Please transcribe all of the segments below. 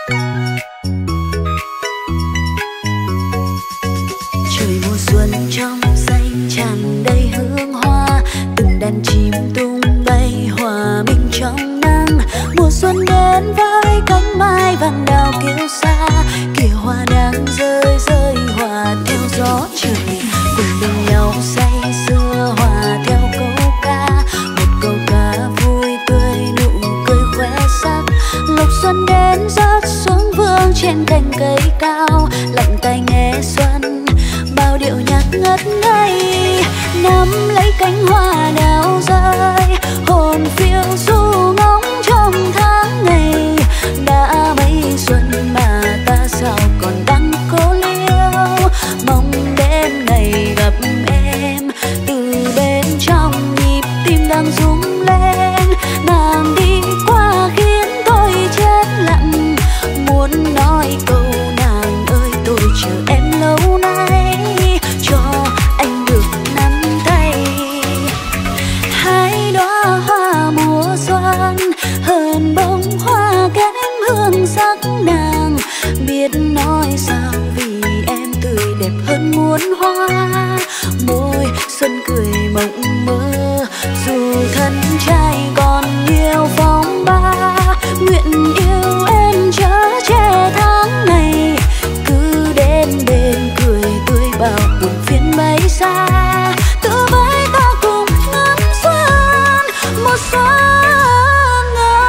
Trời mùa xuân trong xanh tràn đầy hương hoa, từng đàn chim tung bay hòa mình trong nắng. Mùa xuân đến với cánh mai vàng đào kiêu sa, kìa hoa đang rơi rơi hòa theo gió trời. Cùng bên nhau say sưa hòa theo câu ca, một câu ca vui tươi nụ cười khoe sắc. Lộc xuân đến rớt xuống vương trên cành cây cao, lặng tai nghe xuân bao điệu nhạc ngất ngây. Nắm lấy cánh hoa đào rơi, hồn phiêu du ngóng trong tháng ngày. Đã mấy xuân mà ta sao còn đang cố liêu, mong đến ngày gặp em. Từ bên trong nhịp tim đang rung lên, nàng đi qua khiến tôi chết lặng. Muốn nói câu nàng ơi tôi chờ em lâu nay, cho anh được nắm tay. Hai đóa hoa mùa xuân hơn bông hoa kém hương sắc nàng. Biết nói sao vì em tươi đẹp hơn muôn hoa, môi xuân cười mộng mơ. Dù thân trai còn nhiều phong ba, nguyện yêu em chở che tháng ngày. Cứ đến bên cười tươi bao buồn phiền bay xa, tự với ta cùng ngắm xuân một xuân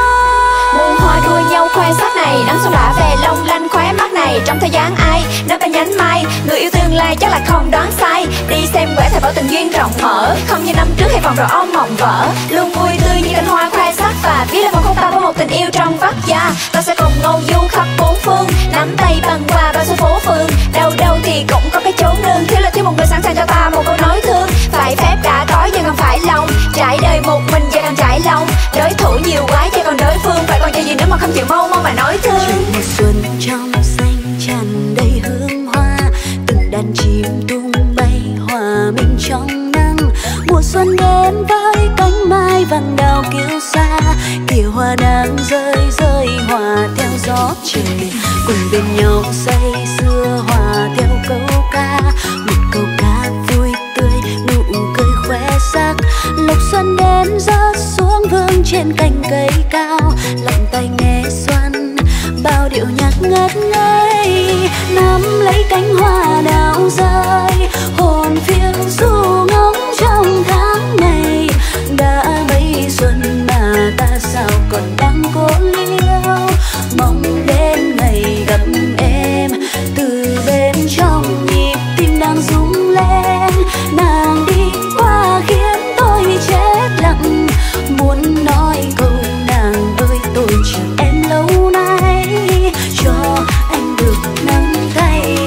Muôn hoa đua nhau khoe sắc này, nắng xuân đã về long lanh khóe mắt này. Trong thời gian ai nấp bên nhánh mai, người yêu tương lai chắc là không đoán sai. Đi xem quẻ thầy bảo tình duyên rộng mở, không như năm trước hay vòng rồi ôm mộng vỡ. Luôn vui tươi như cánh hoa khoe sắc và viết lên một không ta với một tình yêu trong vắt da. Ta sẽ cùng ngâu du khắp bốn phương, nắm tay băng qua bao số phố phường. Đâu đâu thì cũng có cái chốn nương, thiếu là thiếu một người sẵn sàng cho ta một câu nói thương. Phải phép đã có nhưng không phải lòng, trải đời một mình giờ càng trải lòng. Đối thủ nhiều quá chứ còn đối phương, phải còn chờ gì nữa mà không chịu mau mau mà nói thương. Trời mùa xuân trong xanh tràn đầy hương hoa, từng đàn chim tung bay hòa mình trong nắng. Mùa xuân đến với cánh mai vàng đào kiêu sa, kìa hoa đang rơi rơi hòa theo gió trời. Cùng bên nhau say sưa hòa theo câu ca, một câu ca vui tươi nụ cười khoe sắc. Lộc xuân đến rớt xuống vương trên cành cây cao, lặng tai nghe xuân bao điệu nhạc ngất ngây. Nắm lấy cánh hoa đào rơi, hồn phiêu du ngóng trong tháng ngày. Đã mấy xuân mà ta sao còn đang cố liêu, mong đến ngày gặp em. Từ bên trong nhịp tim đang rung lên, nàng đi qua khiến tôi chết lặng. Muốn nói câu nàng ơi tôi chờ em lâu nay, cho anh được nắm tay.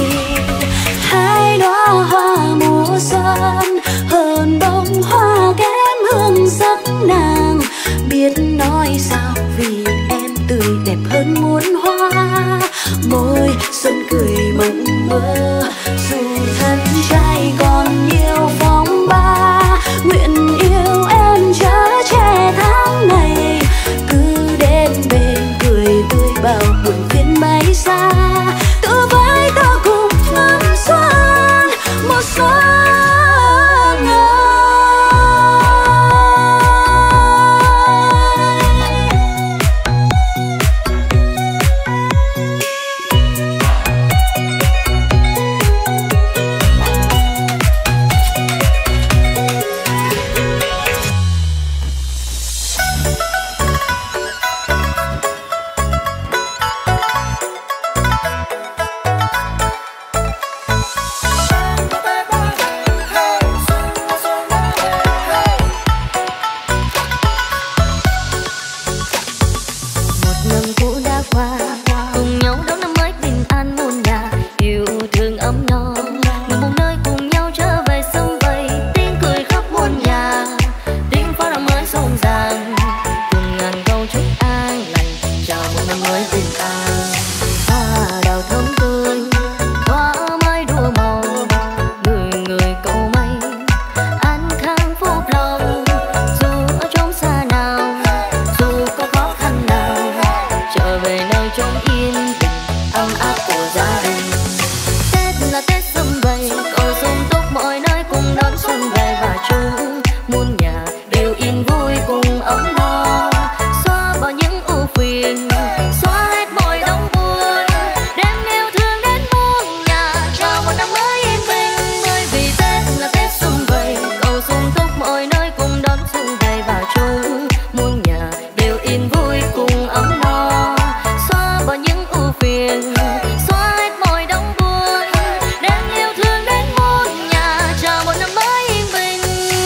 Hai đóa hoa mùa xuân hơn bông hoa kém hương sắc nàng. Biết nói sao vì em tươi đẹp hơn muôn hoa, môi xuân cười mộng mơ. Dù thân trai còn nhiều phong ba, nguyện yêu em chở che tháng ngày. Cứ đến bên cười tươi bao buồn phiền bay xa, tự với ta cùng ngắm xuân một xuân nơi chốn yên bình ấm áp của gia đình. Tết là Tết sum vầy, cầu sum túc mọi nơi cùng đón xuân về và chung muôn nhà đều yên vui cùng ấm no, xóa bỏ những ưu phiền, xóa hết mọi đau buồn, đem yêu thương đến muôn nhà chào một năm mới yên bình. Bởi vì Tết là Tết sum vầy, cầu sum túc mọi nơi cùng đón xuân về và chung muôn nhà đều yên vui cùng ấm no, xóa bỏ những ưu phiền, xóa hết mọi đau buồn, đem yêu thương đến muôn nhà chào một năm mới yên bình.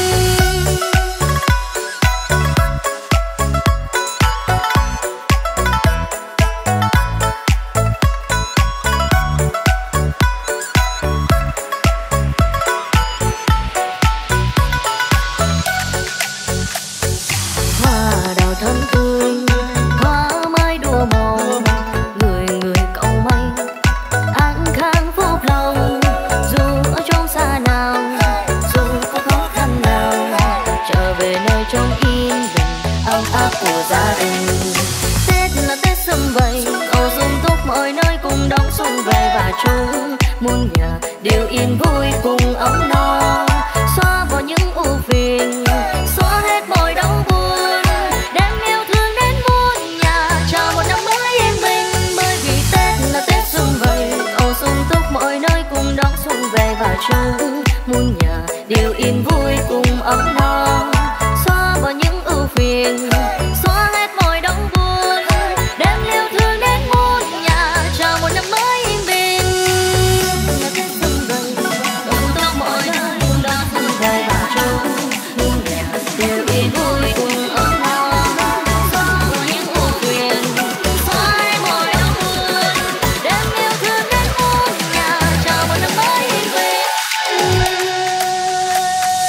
Hoa đào thơm tươi, hoa mai đua màu, người người cầu may an khang phúc lòng. Dù ở chốn xa nào, dù có khó khăn nào, trở về nơi chốn yên bình ấm áp của gia đình. Tết là Tết sum vầy, cầu sum túc mọi nơi cùng đón xuân về và chung muôn nhà đều yên vui cùng ấm no, xóa bỏ những ưu phiền, xóa hết mọi đau buồn, đem yêu thương đến muôn nhà chào một năm mới yên bình. Bởi vì Tết là Tết sum vầy, cầu sum túc mọi nơi cùng đón xuân về và chung muôn nhà đều yên vui cùng ấm no, xóa bỏ những ưu phiền, xóa hết mọi đau buồn, đem yêu thương đến muôn nhà chào một năm mới yên bình. Là Tết sum vầy, cầu sum túc mọi nơi cùng đón xuân về và chung muôn nhà đều yên vui cùng ấm no, xóa bỏ những ưu phiền, xóa hết mọi đau buồn, đem yêu thương đến muôn nhà chào một năm mới yên bình.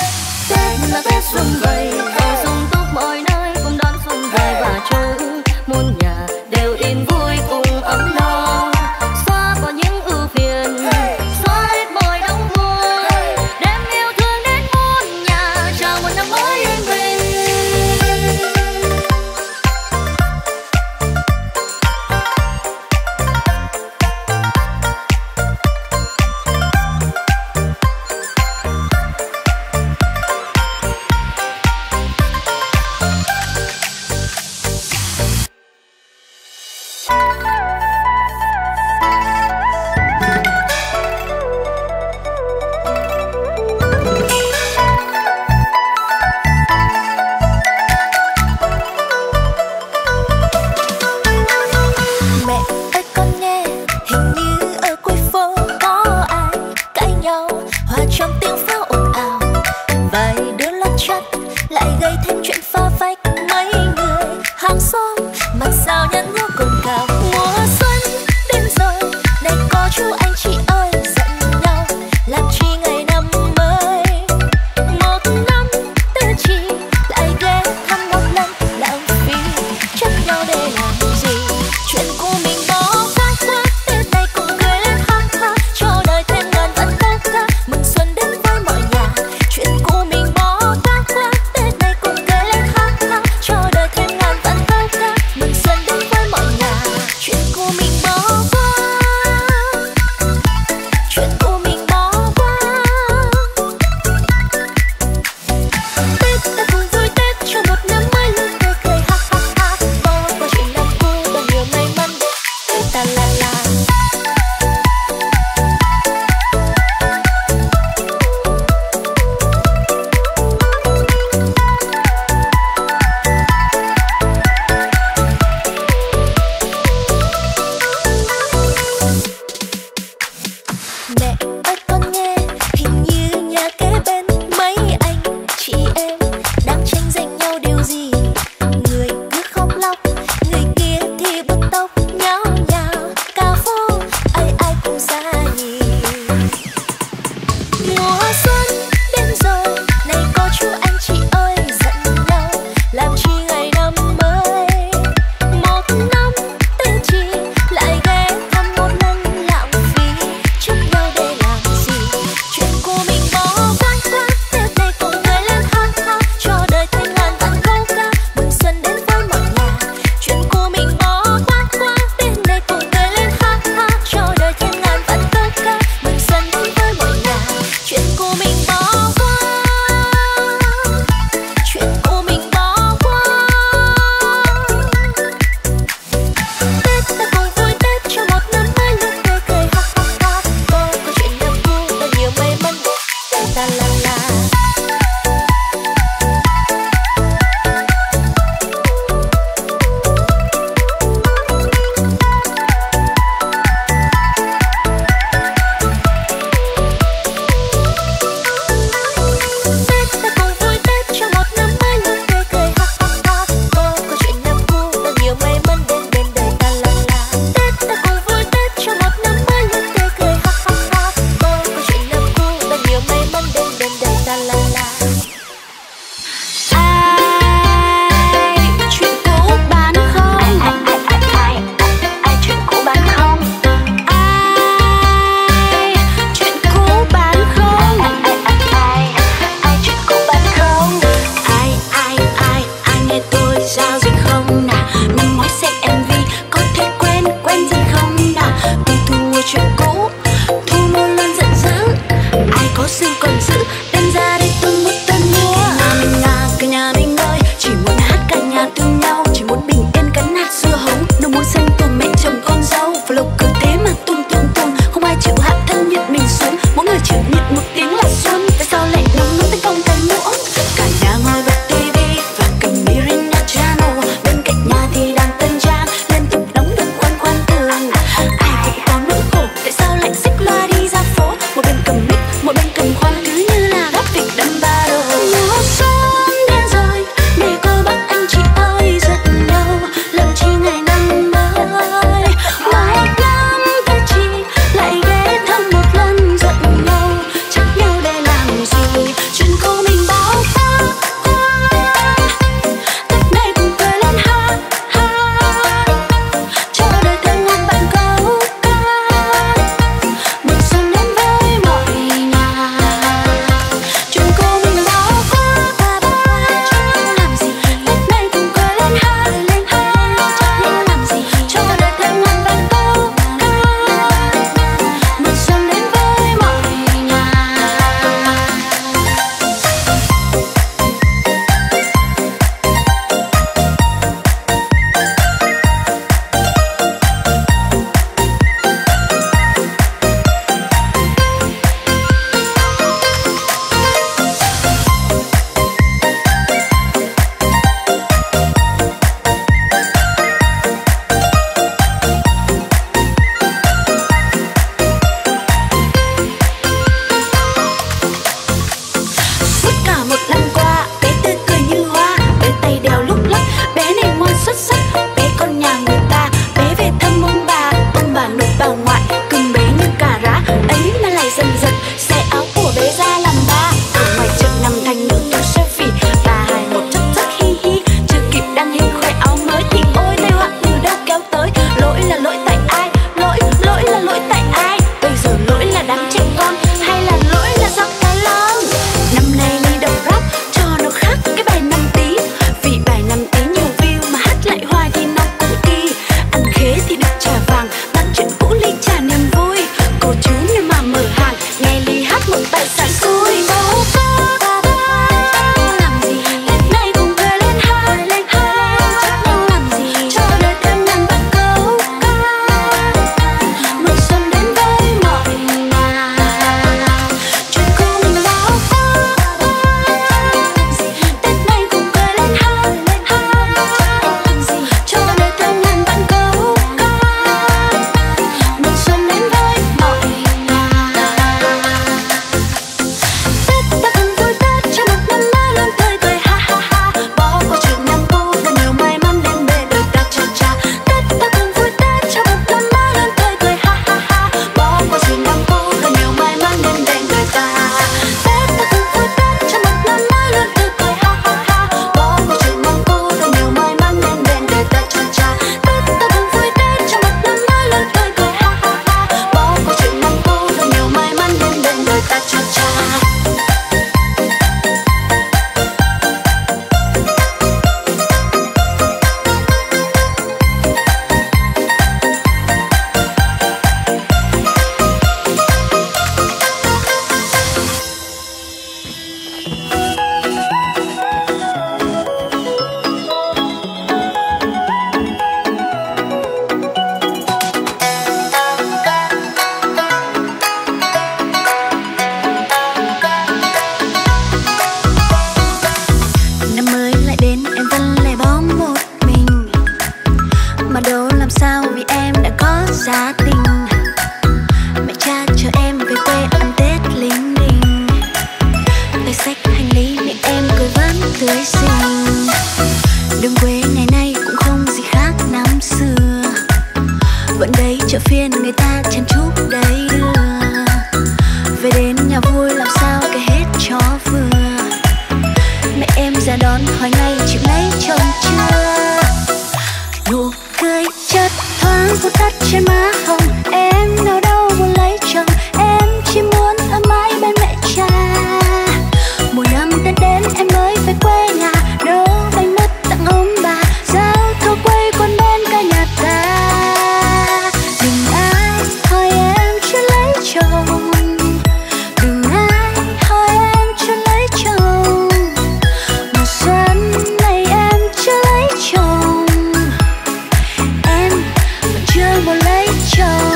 phiền người ta chen chúc đầy đưa. Về đến nhà vui làm sao kể hết cho vừa. Mẹ em ra đón hỏi ngay chịu lấy chồng chưa. Nụ cười chợt thoáng vụt tắt trên má hồng. Em nào đâu muốn lấy chồng, em chỉ muốn ở mãi bên mẹ cha. Mỗi năm Tết đến em mới về quê nhà, nấu bánh mứt tặng ông bà, giao thua quây quần bên cả nhà ta. Đừng ai hỏi em chưa lấy chồng, đừng ai hỏi em chưa lấy chồng. Mùa xuân này em chưa lấy chồng, em vẫn chưa muốn lấy chồng.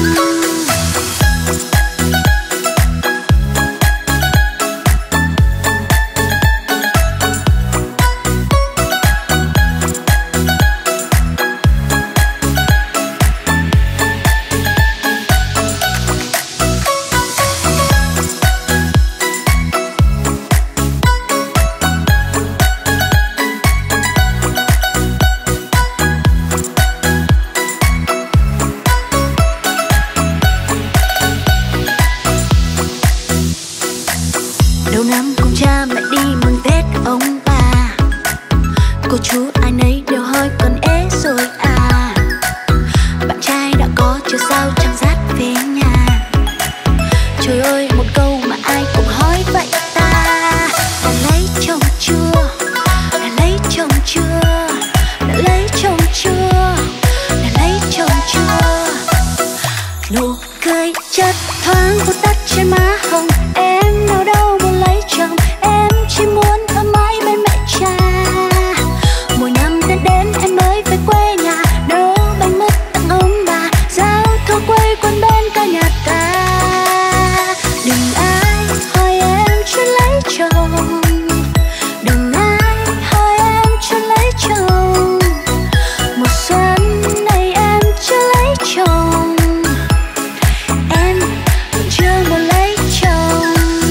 Đầu năm cùng cha mẹ đi mừng Tết ông bà, cô chú ai nấy đều hỏi con ế rồi à. Bạn trai đã có chưa sao chẳng dắt về nhà. Trời ơi một câu mà ai cũng hỏi vậy ta. Đã lấy chồng chưa, đã lấy chồng chưa, đã lấy chồng chưa, đã lấy chồng chưa. Nụ cười chợt thoáng vụt tắt trên má hồng. Em nào đâu muốn lấy chồng, em chỉ muốn ở mãi bên mẹ cha. Mỗi năm Tết đến em mới về quê nhà, nấu bánh mứt tặng ông bà, giao thua quây quần bên cả nhà ta. Đừng ai hỏi em chưa lấy chồng, đừng ai hỏi em chưa lấy chồng. Mùa xuân này em chưa lấy chồng, em vẫn chưa muốn lấy chồng.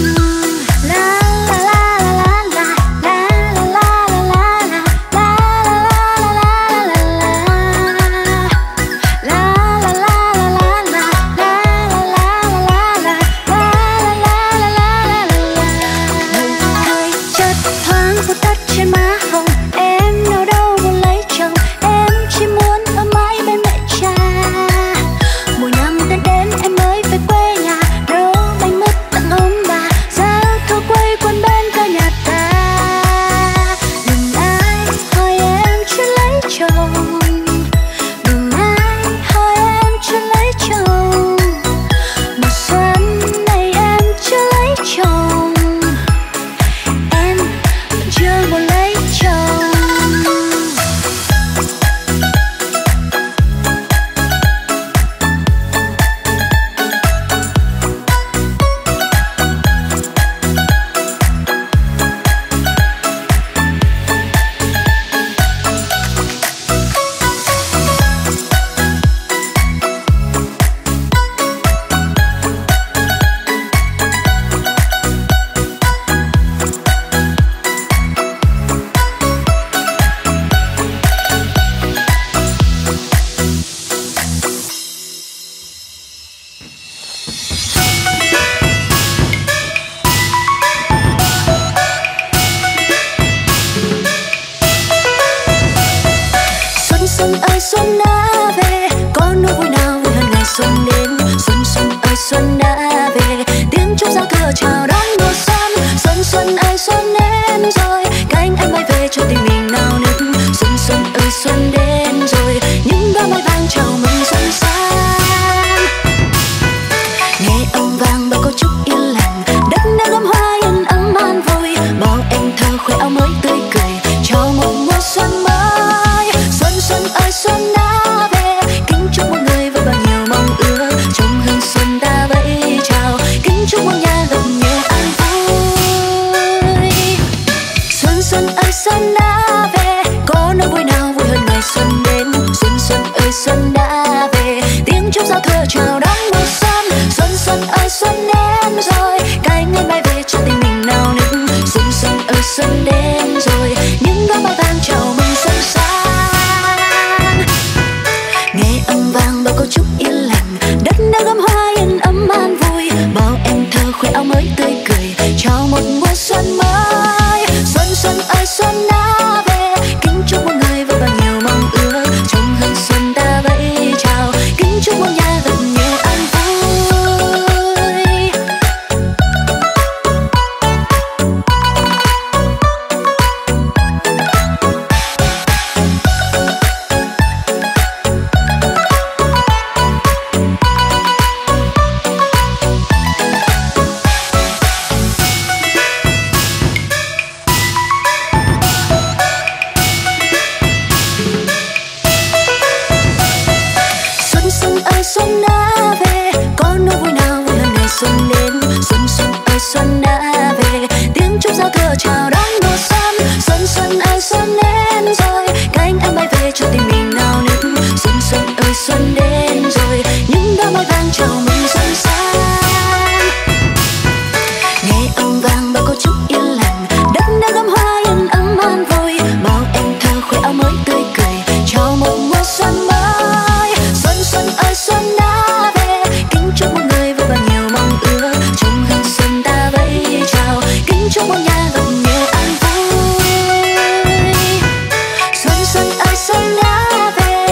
xuân đã về, có nỗi vui nào vui hơn ngày xuân đến. Xuân xuân ơi xuân đã về, tiếng chúc giao thừa chào đón mùa xuân. Xuân xuân ơi xuân đến rồi, cánh em bay về cho tim mình nao nức. Xuân xuân ơi xuân đến rồi, những đóa mai vàng chào mừng xuân sang. Nghe âm vang bao câu chúc yên lành, đất đã gấm hoa yên ấm an vui. Bao em thơ khoe áo mới tươi cười, chào một mùa xuân mới. Xuân xuân ơi xuân đã về, kính chúc mọi người vui và nhiều mong ước. Trong hương xuân ta vẫy chào, kính chúc mọi nhà gặp nhiều an vui. Xuân xuân ơi xuân đã về,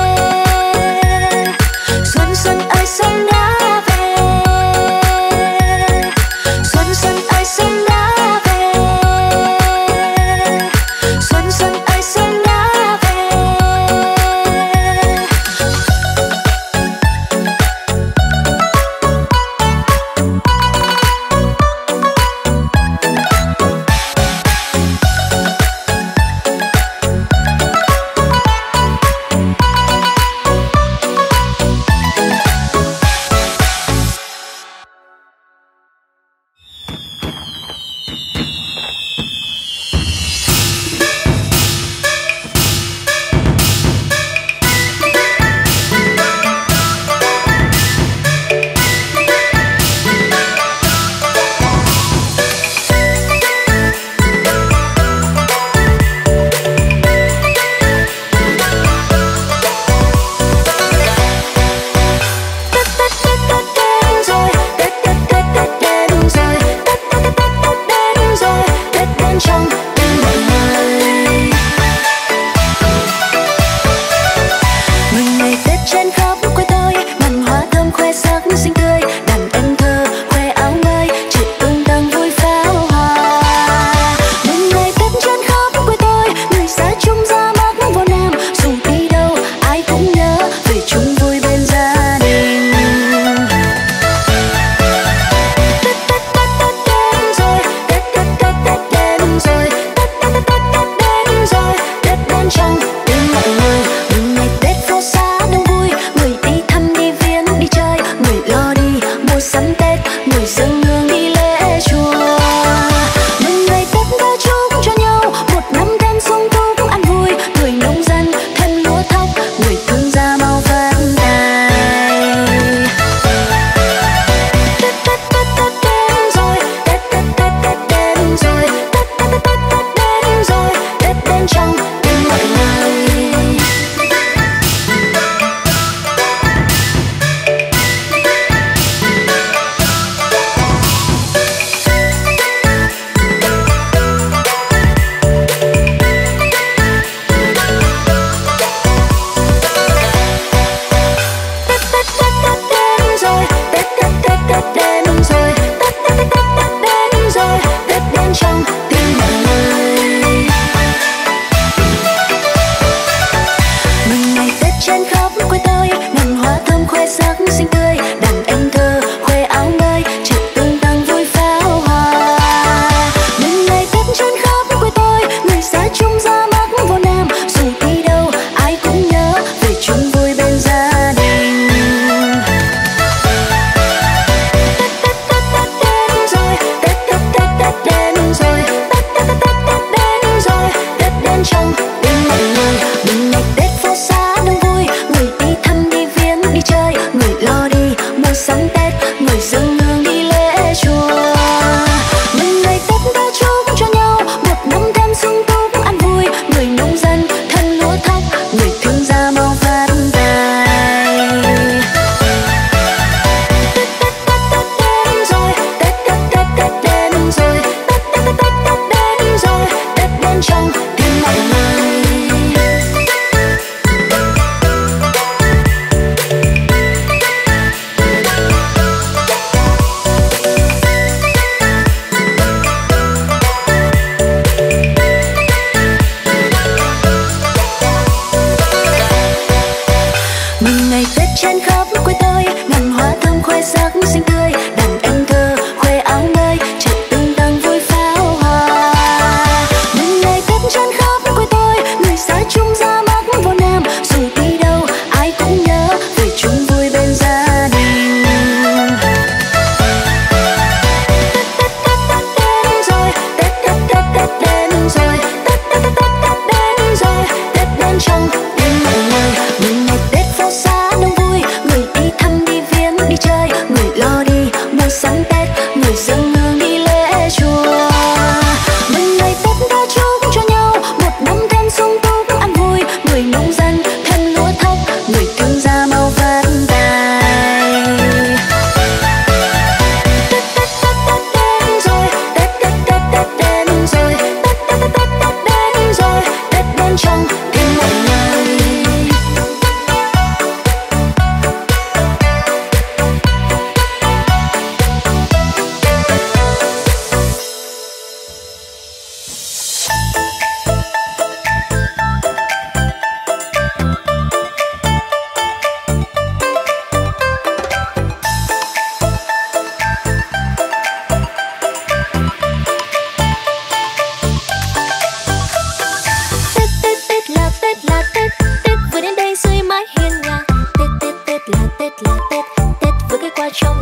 xuân xuân ơi xuân đã về, xuân xuân ơi xuân đã về, xuân xuân ơi xuân đã về.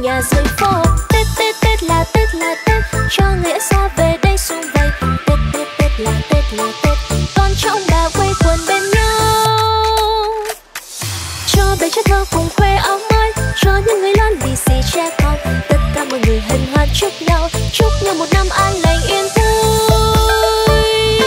trong nhà dưới phố. Tết Tết Tết là Tết là Tết, cho nghĩa xa về đây sum vầy. Tết Tết Tết là Tết là Tết, con cháu bà quây quần bên nhau. Cho bé trẻ thơ cùng khoe áo mới, cho những người lớn lì xì trẻ con. Tất cả mọi người hân hoan chúc nhau một năm an lành yên vui.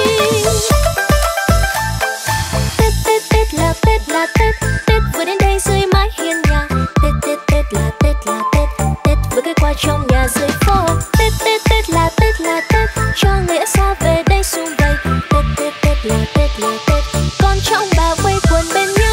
Tết Tết Tết là Tết là Tết, Tết vừa đến đây dưới mái hiên nhà. Tết Tết Tết là Tết là Tết, Tết vừa ghé qua trong nhà dưới phố. Tết Tết Tết là Tết là Tết, cho nghĩa xa về đây sum vầy. Tết Tết Tết là Tết là Tết, con cháu bà quây quần bên nhau.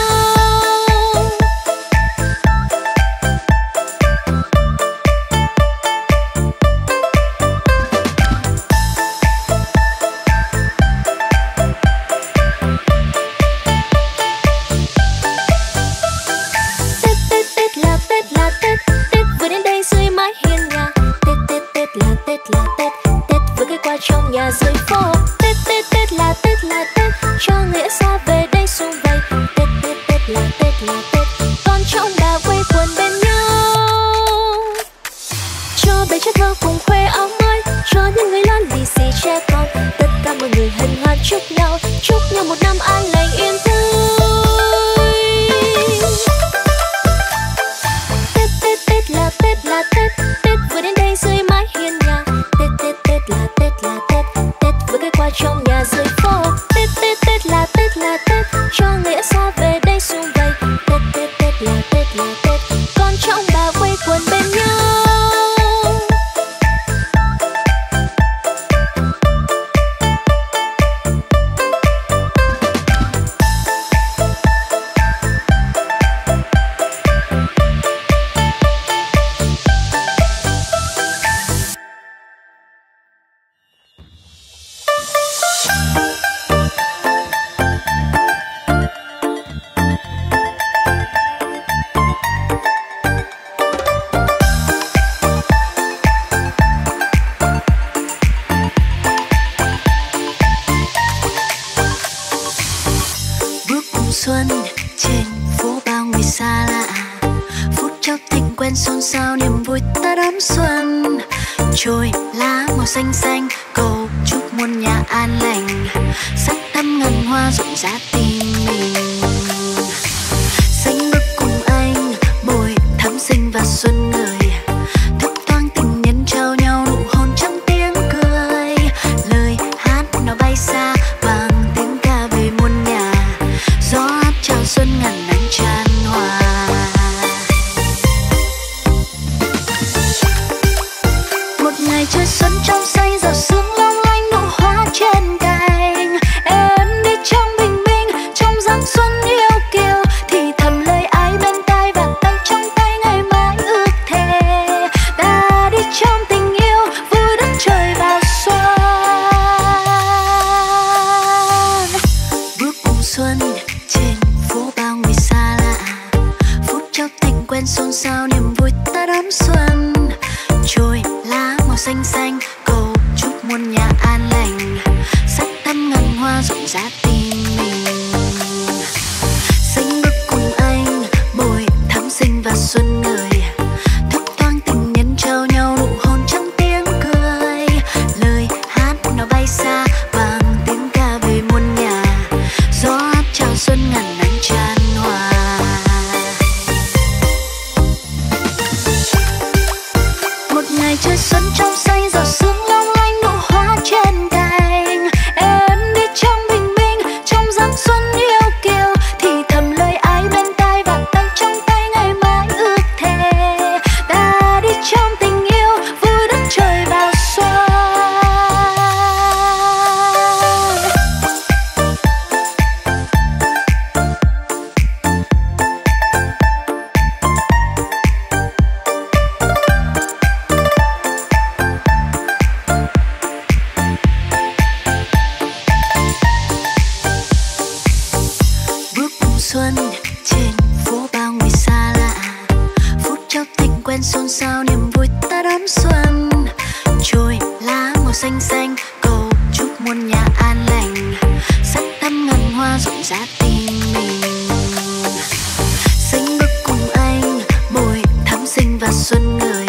Trong nhà dưới phố. Tết Tết Tết là Tết là Tết, cho nghĩa xa về đây sum vầy. Tết Tết Tết là Tết là Tết, con cháu bà quây quần bên nhau. Cho bé trẻ thơ cùng khoe áo mới, cho những người lớn lì xì trẻ con. Tất cả mọi người hân hoan chúc nhau một năm an lành yên vui. Tết Tết Tết là Tết là Tết, Tết vừa đến đây dưới mái hiên nhà. Tết Tết Tết là Tết là Tết, Tết vừa ghé qua trong nhà dưới phố. Tết Tết Tết là Tết là Tết, cho nghĩa xa về đây sum vầy. Tết Tết Tết là Tết là Tết, con cháu bà quây quần bên nhau. Xuân trên phố bao người xa lạ, phút chốc tình quen xôn xao niềm vui ta đón xuân. Trôi lá màu xanh xanh cầu chúc muôn nhà an lành, sắc thắm ngàn hoa rộn rã tim mình. Xanh bước cùng anh môi thắm xinh và xuân ngời, thấp thoáng tình nhân trao nhau nụ hôn trong tiếng cười. Lời hát nó bay xa vang tiếng ca về muôn nhà, gió áp chào xuân ngàn nắng tràn hòa. Một ngày chơi xuân trong xanh giàu sương long lanh nụ hoa trên cành. Em đi trong bình minh trong dáng xuân yêu kiều, thì thầm lời ai bên tai và tay trong tay ngày mai ước thề. Ta đi trong tình yêu vui đất trời vào xuân, bước cùng xuân trên phố bao người xa lạ, phút chốc tình quen xôn xao niềm vui ta đón xuân. Trôi lá màu xanh xanh cầu chúc muôn nhà an lành, sắc thắm ngàn hoa rộn rã tim mình. Xanh bước cùng anh môi thắm xinh và xuân ngời, thấp thoáng tình nhân trao nhau nụ hôn trong tiếng cười. Lời hát nó bay xa vang tiếng ca về muôn nhà, gió áp chào xuân ngàn nắng tràn hòa. Một ngày chơi xuân trong xanh giàu sương long lanh nụ hoa trên cành. Em đi trong bình minh trong dáng xuân yêu kiều, thì thầm lời ai bên tai và tay trong tay ngày mai ước thề. Ta đi trong tình yêu vui đất trời vào xuân. Bước cùng xuân trên phố bao người xa lạ, phút chốc tình quen xôn xao niềm vui ta đón xuân. Trôi lá màu xanh xanh cầu chúc muôn nhà an lành, sắc thắm ngàn hoa rộn rã tim mình. Xanh bước cùng anh môi thắm xinh và xuân ngời,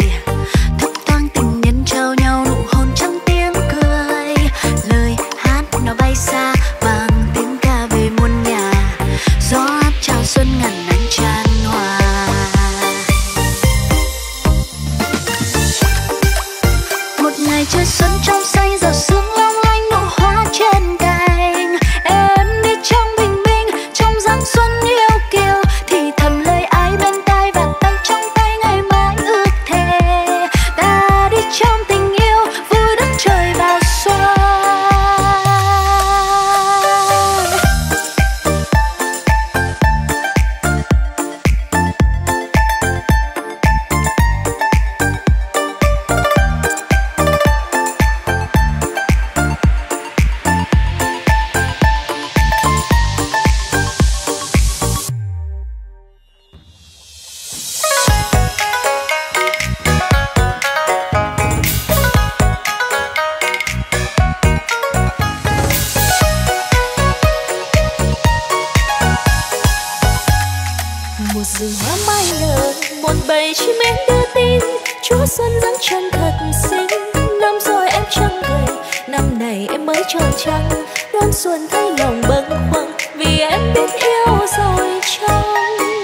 lời chim én đưa tin Chúa xuân dáng chân thật xinh. Năm rồi em chẳng gầy, năm này em mới tròn trăng, đón xuân thấy lòng bâng khuâng vì em biết yêu rồi chăng.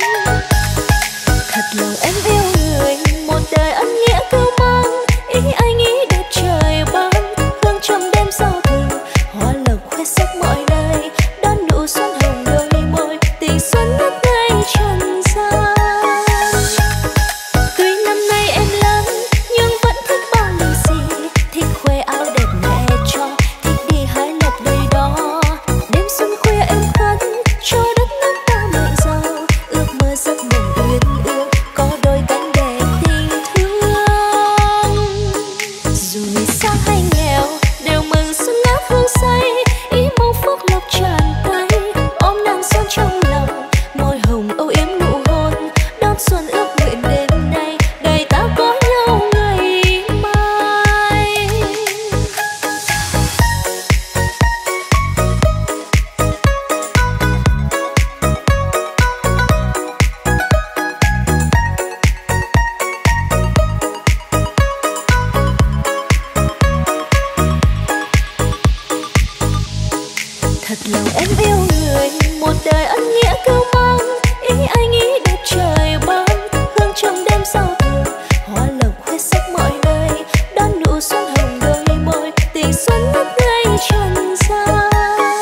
Thật lòng em yêu người, một đời ân nghĩa cưu mang, ý anh ý đẹp trời ban, hương trầm đêm giao thừa, hoa lộc khoe sắc mọi nơi, đón nụ xuân hồng đôi môi, tình xuân ngất ngây trần gian. Tuy năm nay em lớn nhưng vẫn thích bao lì xì, thích khoe áo đẹp mẹ cho, thích đi hái lộc đầy đó. Đêm xuân khuya em khấn cho đất nước ta mãi giàu, ước mơ giấc mộng uyên ương có đôi cánh đẹp tình thương. Dù người xa hay nghèo đều mừng xuân ngát hương say, ý mong phúc lộc tràn tay, ôm nàng xuân trong lòng, môi hồng âu yếm nụ hôn, đón xuân ước nguyện đêm nay đời ta có nhau ngày mai. Thật lòng em yêu người, một đời ân nghĩa cưu mang, ý anh ý đẹp trời ban, hương trong đêm giao thừa, hoa lộc khoe sắc mọi nơi, đón nụ xuân hồng đôi môi, tình xuân ngất ngây trần gian.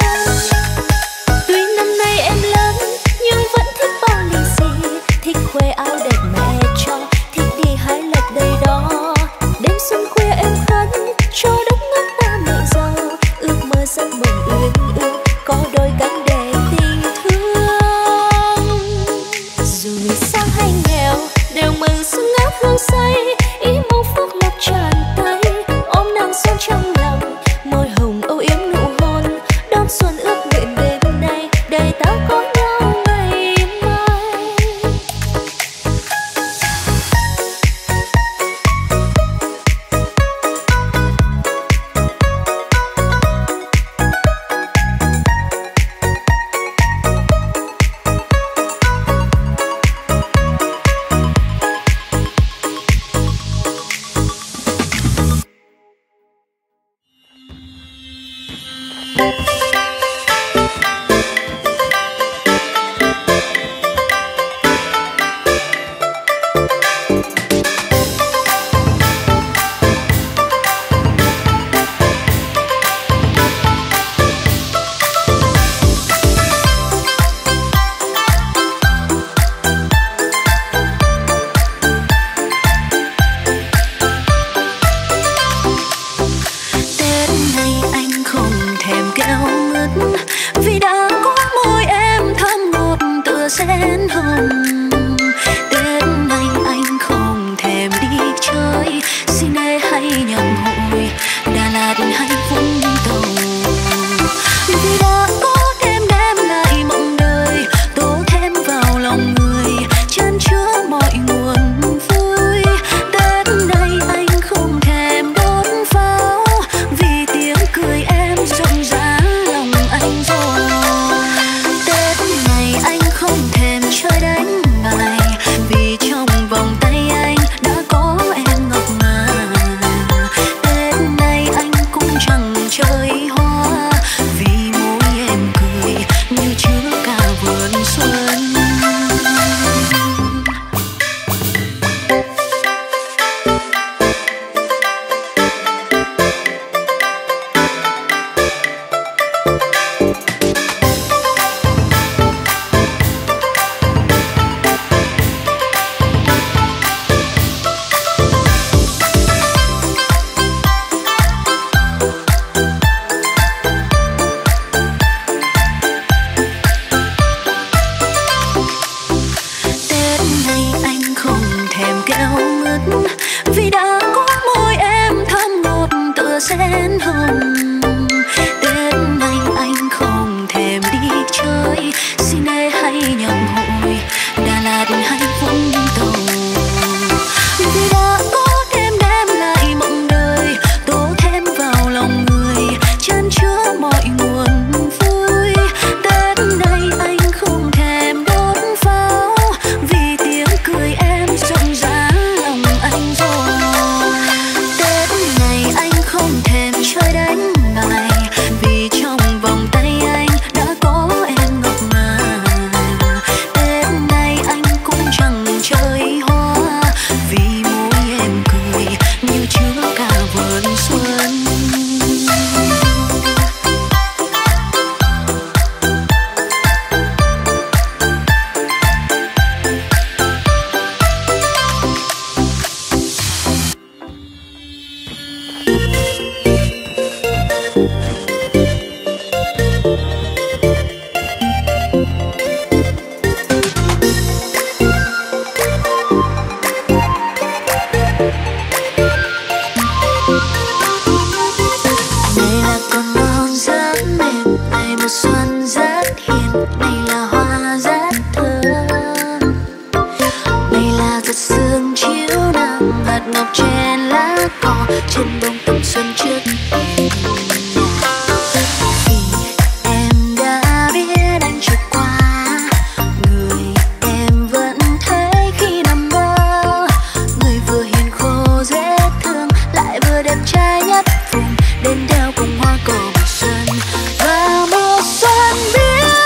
Tuy năm nay em lớn nhưng vẫn thích bao lì xì, thích khoe áo đẹp mẹ cho, thích đi hái lộc đầy đó. Đêm xuân khuya em khấn cho đất nước ta mãi giàu, ước mơ giấc mộng uyên ương có đôi cánh đẹp tình thương. Dù người xa hay nghèo đều mừng xuân ngát hương say, ý mong phúc lộc tràn tay, ôm nàng xuân trong lòng, môi hồng âu yếm nụ hôn, đón xuân ước nguyện đêm nay đời ta có nhau ngày mai. Tết này anh không thèm keo mứt vì đã có môi em thơm ngọt tựa sen hồng. Tết này anh không thèm đi chơi Cine hay nhầm hội, Đà Lạt hay Vũng Tàu, vì đã có thêm đem lại mộng đời, tô thêm vào lòng người, chan chứa mọi nguồn vui. Tết này anh không thèm đốt pháo vì tiếng cười em rộn rã lòng anh rồi. Tết này anh không thèm chơi đánh bài vì trong vòng tay anh đã có em ngọc ngà. Tết này anh cũng chẳng chơi hoa vì môi em cười như chứa cả vườn xuân. Tết này anh không thèm keo mứt vì đã có môi em thơm ngọt tựa sen hồng. Tết này anh không thèm đi chơi Cine hay nhầm hội, Đà Lạt hay Vũng Tàu, vì đã có thêm đem lại mộng đời, tô thêm vào lòng người, chan chứa mọi nguồn vui. Tết này anh không thèm đốt pháo vì tiếng cười em rộn rã sương chiếu nắng, hạt ngọc trên lá cỏ, trên bông tầm xuân trước. Vì em đã biết anh trôi qua, người em vẫn thấy khi nằm mơ, người vừa hiền khô dễ thương, lại vừa đẹp trai nhất vùng, đến theo cùng hoa cỏ mùa xuân. Và mùa xuân biết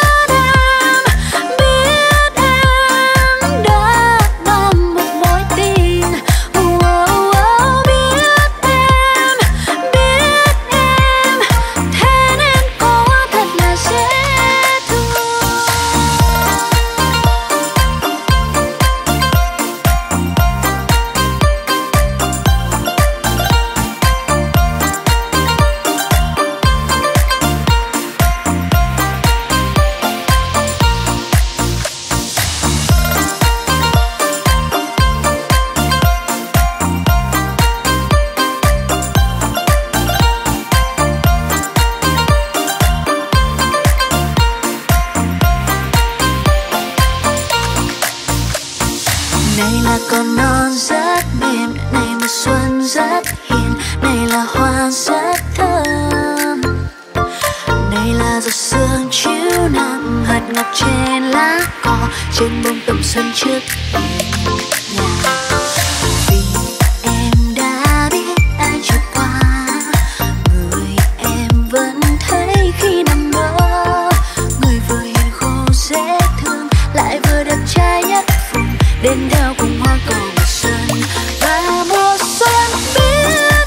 con non rất mềm, này mùa xuân rất hiền, này là hoa rất thơm, này là giọt sương chiếu nắng, hạt ngọc trên lá cỏ, trên bông tầm xuân trước nhà. Vì em đã biết anh trôi qua, người em vẫn thấy khi nằm mơ, người vừa hiền khô dễ thương, lại vừa đẹp trai nhất vùng, đến theo cùng hoa cỏ mùa xuân. Và mùa xuân biết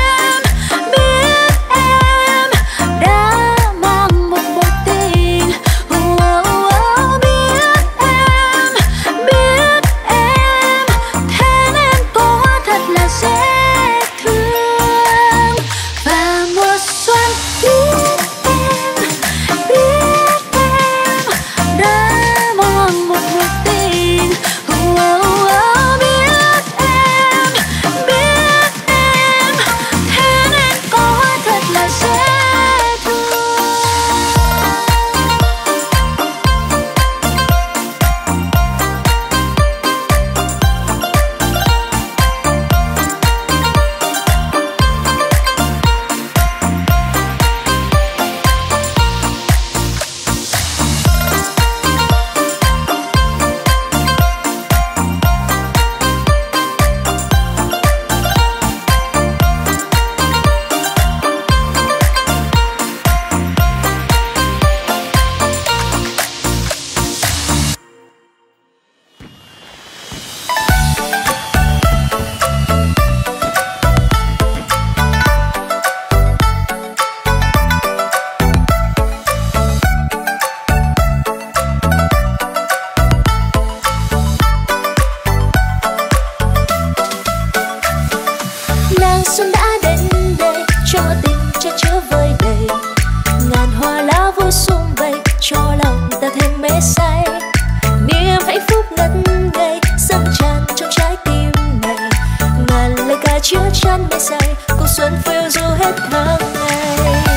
em đã mang một mối tình, biết em thế nên có thật là dễ thương. Và mùa xuân biết em đã mang một mối tình, xuân đã đến đây cho tình trái chứa vơi đầy, ngàn hoa lá vui sum vầy cho lòng ta thêm mê say. Niềm hạnh phúc ngất ngây dâng tràn trong trái tim này, ngàn lời ca chứa chan mê say, cuộc xuân phiêu du hết tháng ngày.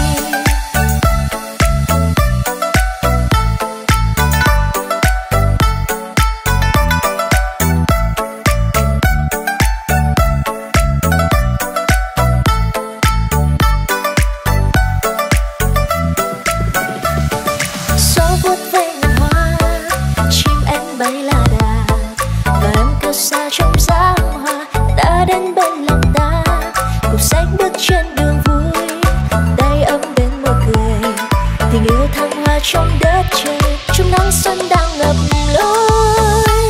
Trong đất trời trong nắng xuân đang ngập lối,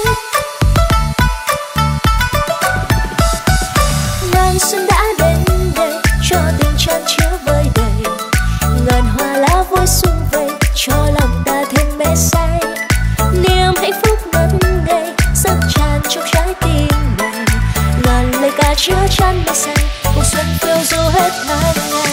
ngàn xuân đã đến đây cho tình chan chứa vơi đầy, ngàn hoa lá vui sum vầy cho lòng ta thêm mê say. Niềm hạnh phúc ngất ngây dâng tràn trong trái tim này, ngàn lời ca chứa chan mê say, cuộc xuân phiêu du hết tháng ngày.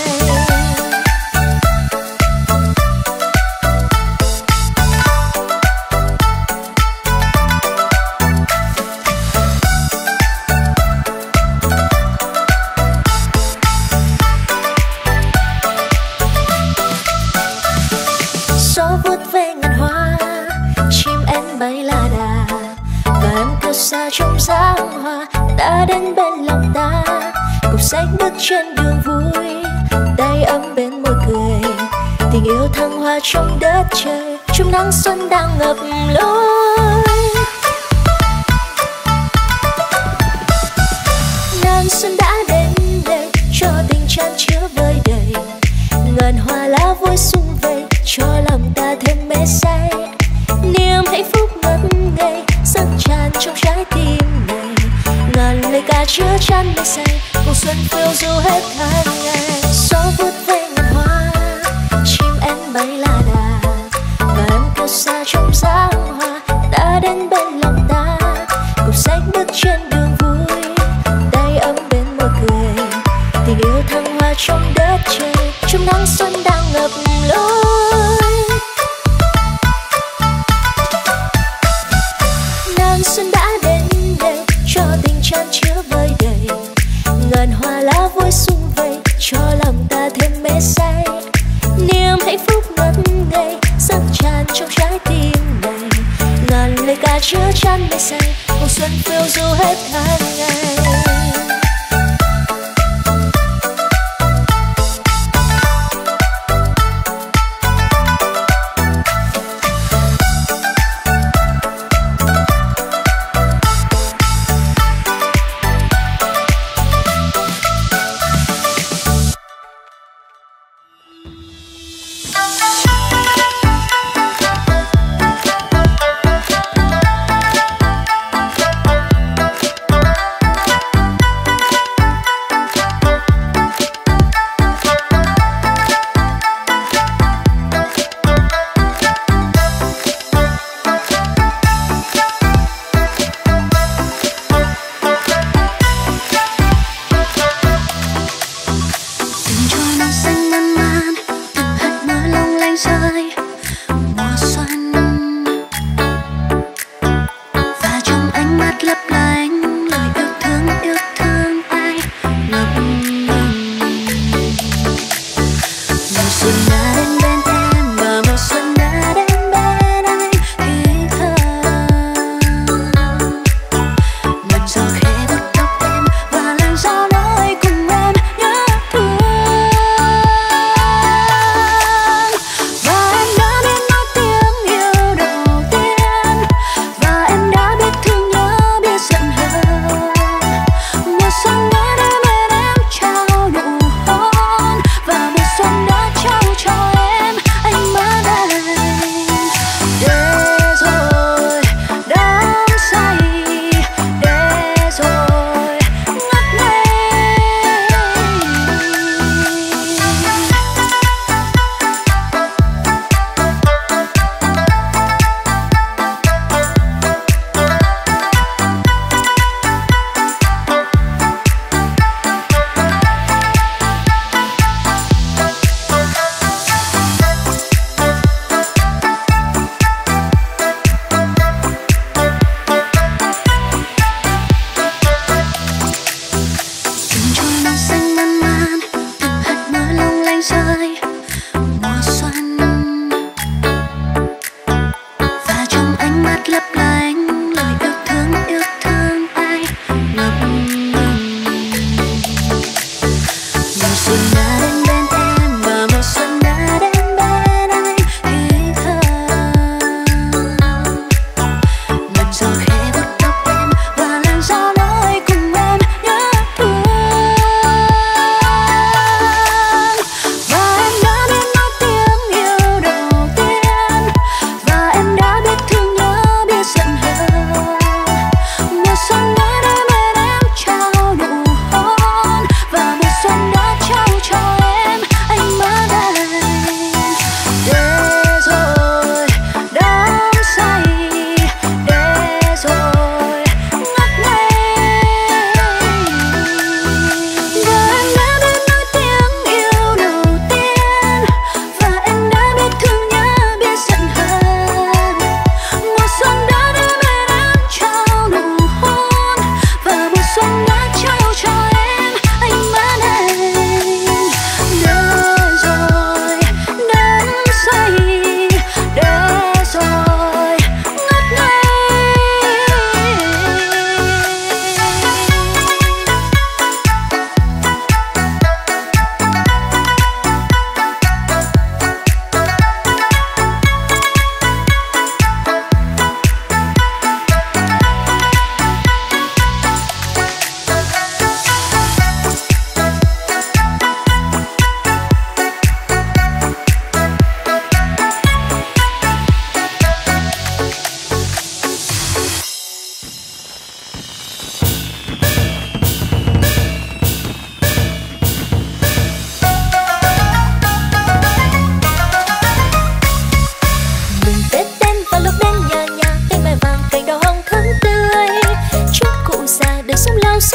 Bay la đà và em kêu xa trong giá giang hoa đã đến bên lòng ta, cùng sách bước trên đường vui, tay ấm bên môi cười, tình yêu thăng hoa trong đất trời, chung nắng xuân đang ngập lối. Ngàn xuân đã đến đây cho tình tràn chứa vơi đầy, ngàn hoa lá vui sum vầy cho lòng ta thêm mê say. Niềm hạnh phúc ngất ngây dâng tràn trong trái tim này, ngàn lời ca chứa chan mê say, mùa xuân phiêu du hết tháng ngày. Gió vút về ngàn hoa, chim én bay la đà, và em kêu xa trong giang hoa đã đến bên lòng ta, cùng sách bước trên đường vui, tay ấm bên môi cười, tình yêu thăng hoa trong đất trời, chung nắng xuân đang ngập lối. Ngàn xuân đã đến đây cho tình tràn chứa vơi đầy, ngàn hoa lá vui sum vầy cho lòng ta thêm mê say. Niềm hạnh phúc ngất ngây dâng tràn trong trái tim này, ngàn lời ca chứa chan mê say, mùa xuân phiêu du hết tháng ngày.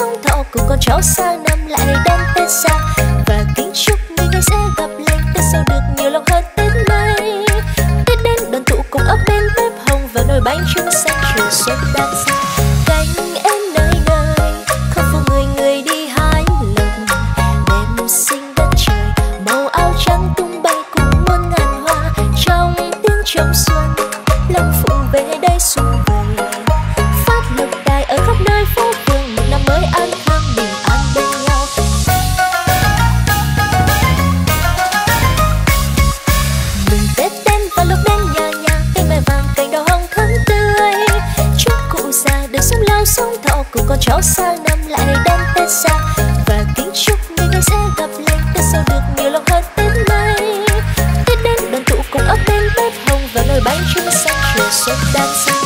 sống thọ cùng con cháu sang năm lại đến Tết xa. Và kính chúc người người sẽ gặp lại Tết sau được nhiều lòng hơn Tết nay. Tết đến đoàn tụ cùng ấp bên bếp hồng và nồi bánh trưng xanh chiều xuân đang sang. Cánh én nơi nơi không phụ người người đi hái lộc, đêm xinh đất trời màu áo trắng tung bay cùng muôn ngàn hoa. Trong tiếng trống xuân lòng phụng về đây xuân về, phát lộc tài ở khắp nơi phố phường, một năm mới an khang bình an bên nhau. Mừng Tết đến và lúc đến nhà nhà cây mai vàng cành đào hồng thắm tươi. Chúc cụ già được sống lâu sống thọ cùng con cháu sang năm lại đến Tết xa. Và kính chúc người người sẽ gặp lại Tết sau được nhiều lòng hơn Tết nay. Tết đến đoàn tụ cùng ấp bên bếp hồng và nồi bánh trưng xanh chiều xuân đang sang.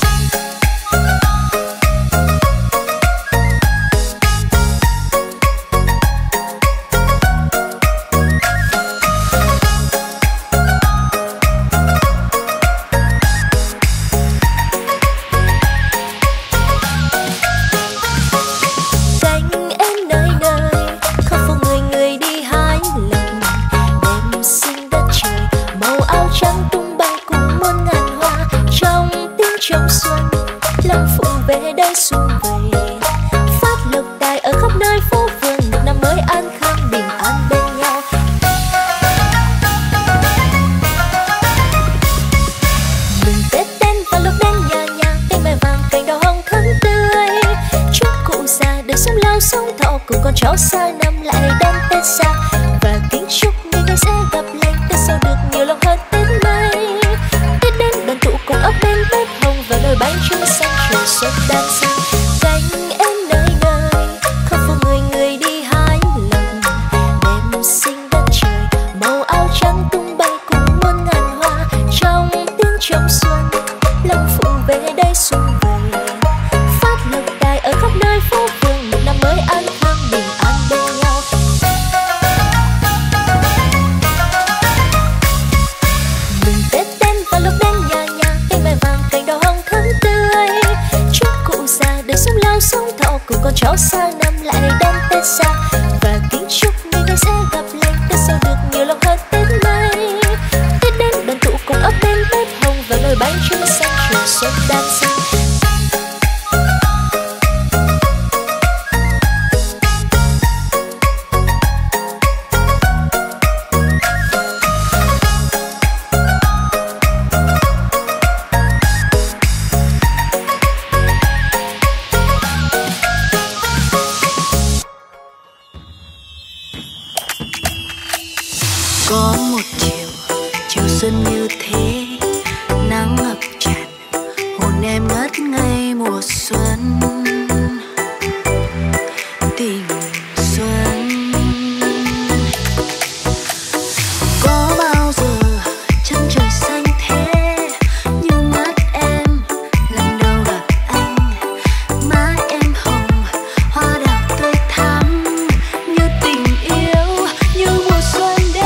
Trong xuân lòng phụng về đây xuân về, phát lộc tài ở khắp nơi phố phường, một năm mới an khang bình an bên nhau. Mừng Tết đến và lúc đến nhà nhà cây mai vàng cành đào hồng thắm tươi. Chúc cụ già được sống lâu sống thọ cùng con cháu sang năm lại đến Tết xa. Và kính chúc người người sẽ gặp lại Tết sau được nhiều lòng hơn Tết nay. Tết đến đoàn tụ cùng ấp bên bếp hồng và nồi bánh trưng xanh chiều xuân đang sang. Cánh én nơi nơi không phụ người người đi hái lộc, đêm xinh đất trời màu áo trắng tung bay cùng muôn ngàn hoa. Trong tiếng trống xuân lòng phụng về đây xuân về, phát lộc tài ở khắp nơi phố phường, một năm mới an khang bình an bên nhau. Mừng Tết đến và lúc đến nhà nhà cây mai vàng cành đào hồng thắm tươi. Chúc cụ già được sống lâu sống thọ cùng con cháu sang năm lại đến Tết xa. Và kính chúc người người sẽ gặp lại Tết sau được nhiều lòng hơn Tết nay. Tết đến đoàn tụ cùng ấp bên bếp hồng và nồi bánh trưng xanh chiều xuân đang sang. Có một chiều xuân như thế, nắng ngập tràn hồn em ngất ngây mùa xuân. Tình xuân có bao giờ chân trời xanh thế như mắt em lần đầu gặp anh. Má em hồng hoa đào tươi thắm như tình yêu như mùa xuân đến.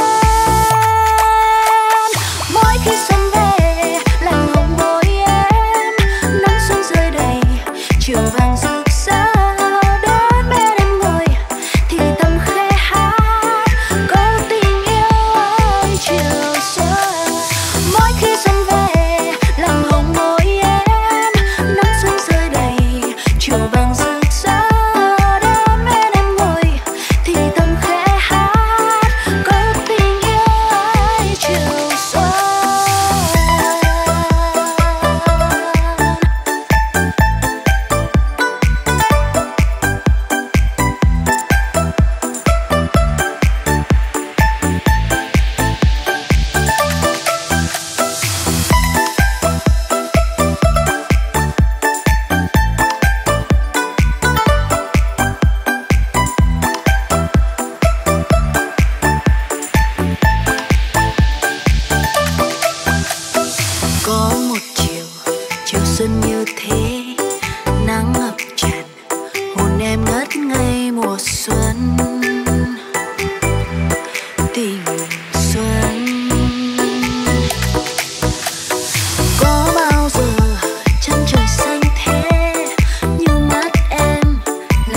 Mỗi khi xuân về làn hồng môi em, nắng xuân rơi đầy chiều vàng rực rỡ. Đến bên em ngồi thì thầm khẽ hát câu tình yêu ơi chiều xuân. Mỗi khi xuân về làn hồng môi em, nắng xuân rơi đầy chiều vàng rực rỡ. Đến bên em ngồi thì thầm khẽ hát câu tình yêu ơi chiều xuân. Có một chiều xuân như thế, nắng ngập tràn hồn em ngất ngây mùa xuân. Tình xuân có bao giờ chân trời xanh thế như mắt em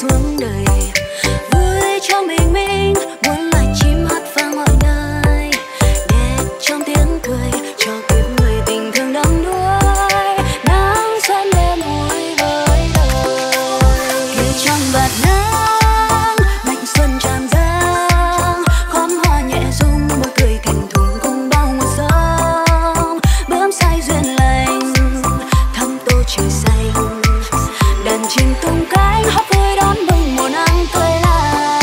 xuống đời. Vui trong bình minh, muốn loài chim hót vang mọi nơi. Đẹp trong tiếng cười, cho kiếp người tình thương đắm đuối. Nắng xuân đêm vui với đời. Kia trong bạt nắng, lạnh xuân tràn dâng. Khóm hoa nhẹ rung, môi cười thẹn thùng cùng bao nguồn sông. Bướm say duyên lành, thắm tô trời xanh. Đàn chim tung cánh hót vui đón mừng mùa nắng tươi lan.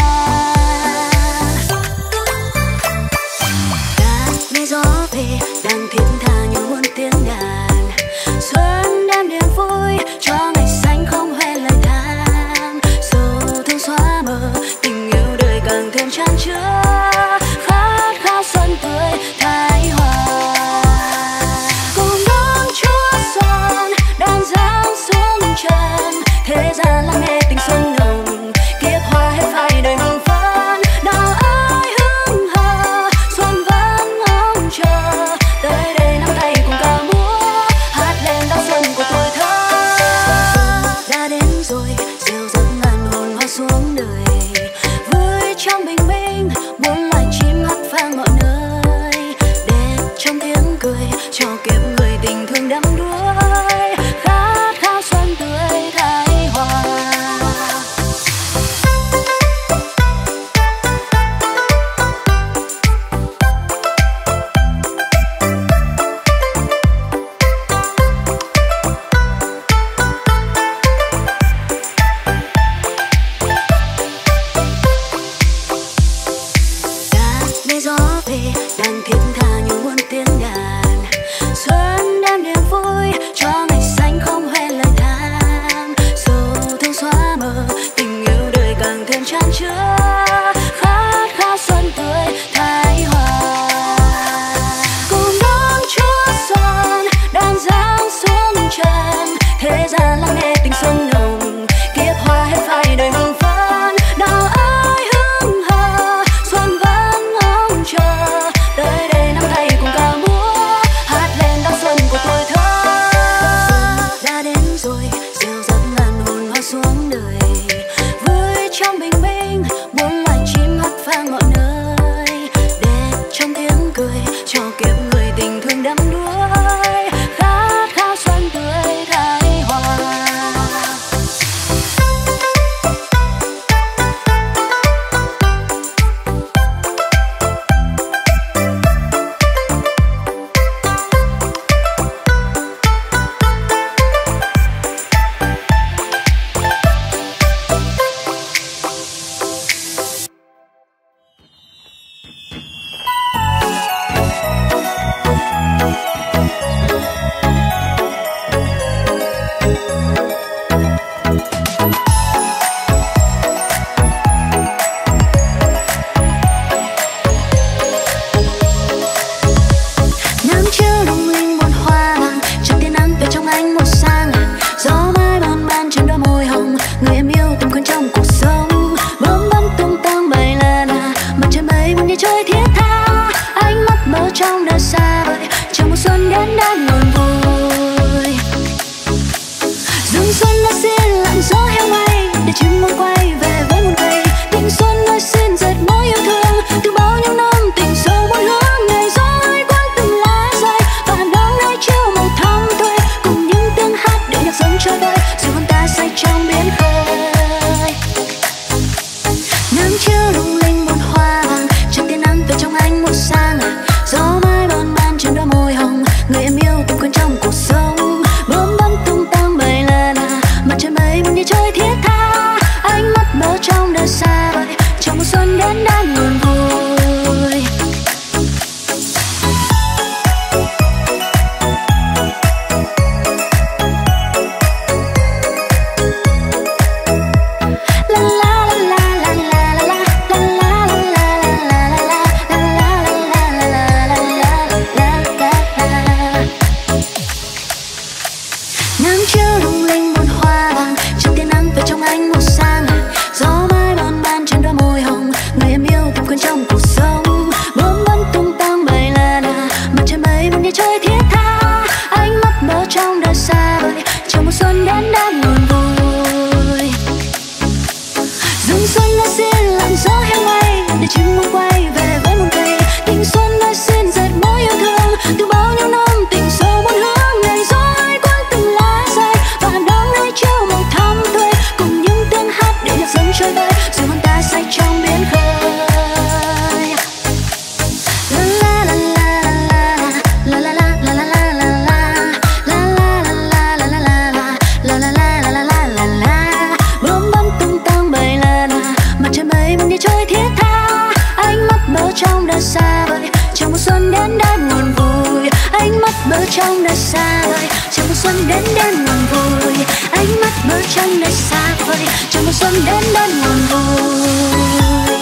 Đã nghe gió về đang thiết tha như muôn tiếng đàn. Xuân đem niềm vui cho ngày xanh không huê lời than. Sầu thương xóa mờ, tình yêu đời càng thêm chan chứa. Khát khao xuân tươi thái hòa. Cùng đón Chúa Xuân đang giáng xuống trần. Thế gian lắng nghe tình xuân nồng, kiếp hoa hết phai đời mừng phấn. Nào ai hững hờ, xuân vẫn ngóng chờ. Tới đây nắm tay cùng ca múa, hát lên đón xuân của tuổi thơ. Đã đến rồi, gieo rắc ngàn hồn hoa xuống đời. Vui trong bình minh, muốn loài chim hót vang mọi nơi. Đẹp trong tiếng cười, cho kiếp người tình thương đắm đuối. Khát khao xuân tươi thái hòa. Đã nghe gió về đang thiết tha như muôn tiếng đàn. Xuân đem niềm vui cho ngày xanh không huê lời than. Sầu thương xóa mờ, tình yêu đời càng thêm chan chứa. Khát khao xuân tươi thái hòa. Cùng đón Chúa Xuân đang giáng xuống trần. Thế gian lắng nghe tình xuân nồng, kiếp hoa hết phai đời mừng phấn. Nào ai hững hờ, xuân vẫn ngóng chờ. Tới đây nắm tay cùng ca múa, hát lên đón xuân của tuổi thơ. Đã đến rồi, gieo rắc ngàn hồn hoa xuống đời. Vui trong bình minh, muốn loài chim hót vang mọi nơi. Đẹp trong tiếng cười, cho kiếp người tình thương đắm đuối. Khát khao xuân tươi thái hòa. Nắng chiều lung linh muôn hoa, trong tia nắng về trong ánh một sáng. Gió mãi ban ban trên đôi môi hồng, người em yêu từng quên trong cuộc sống. Bướm bắn tung tăng bay là mặt trời mây buồn như chơi thiết tha. Ánh mắt mơ trong đời xa vời, chờ mùa xuân đến đã ngồn vui. Rừng xuân đã xin lặng gió heo may, để chim muôn quay về với muôn cây. Tình xuân ơi xin dệt mối yêu thương, từ bao nhiêu năm tình sâu muôn hướng. Ngày gió ơi quán từng lá rơi, và đón nay chiều màu thắm tươi. Cùng những tiếng hát điệu nhạc dâng trôi vơi, dù con ta say trong biển khơi. Nắng chiều lung linh muôn hoa, trong tia nắng về trong ánh một sáng. Gió mãi ban ban trên đôi môi hồng, người em yêu từng quên trong cuộc sống. Bướm bắn tung tăng bay là mặt trời mây buồn như chơi thiết tha. Ánh mắt mơ trong đã xa vời, chờ mùa xuân đến đến nguồn vui. Ánh mắt mơ trong đã xa vời, chờ mùa xuân đến đến nguồn vui.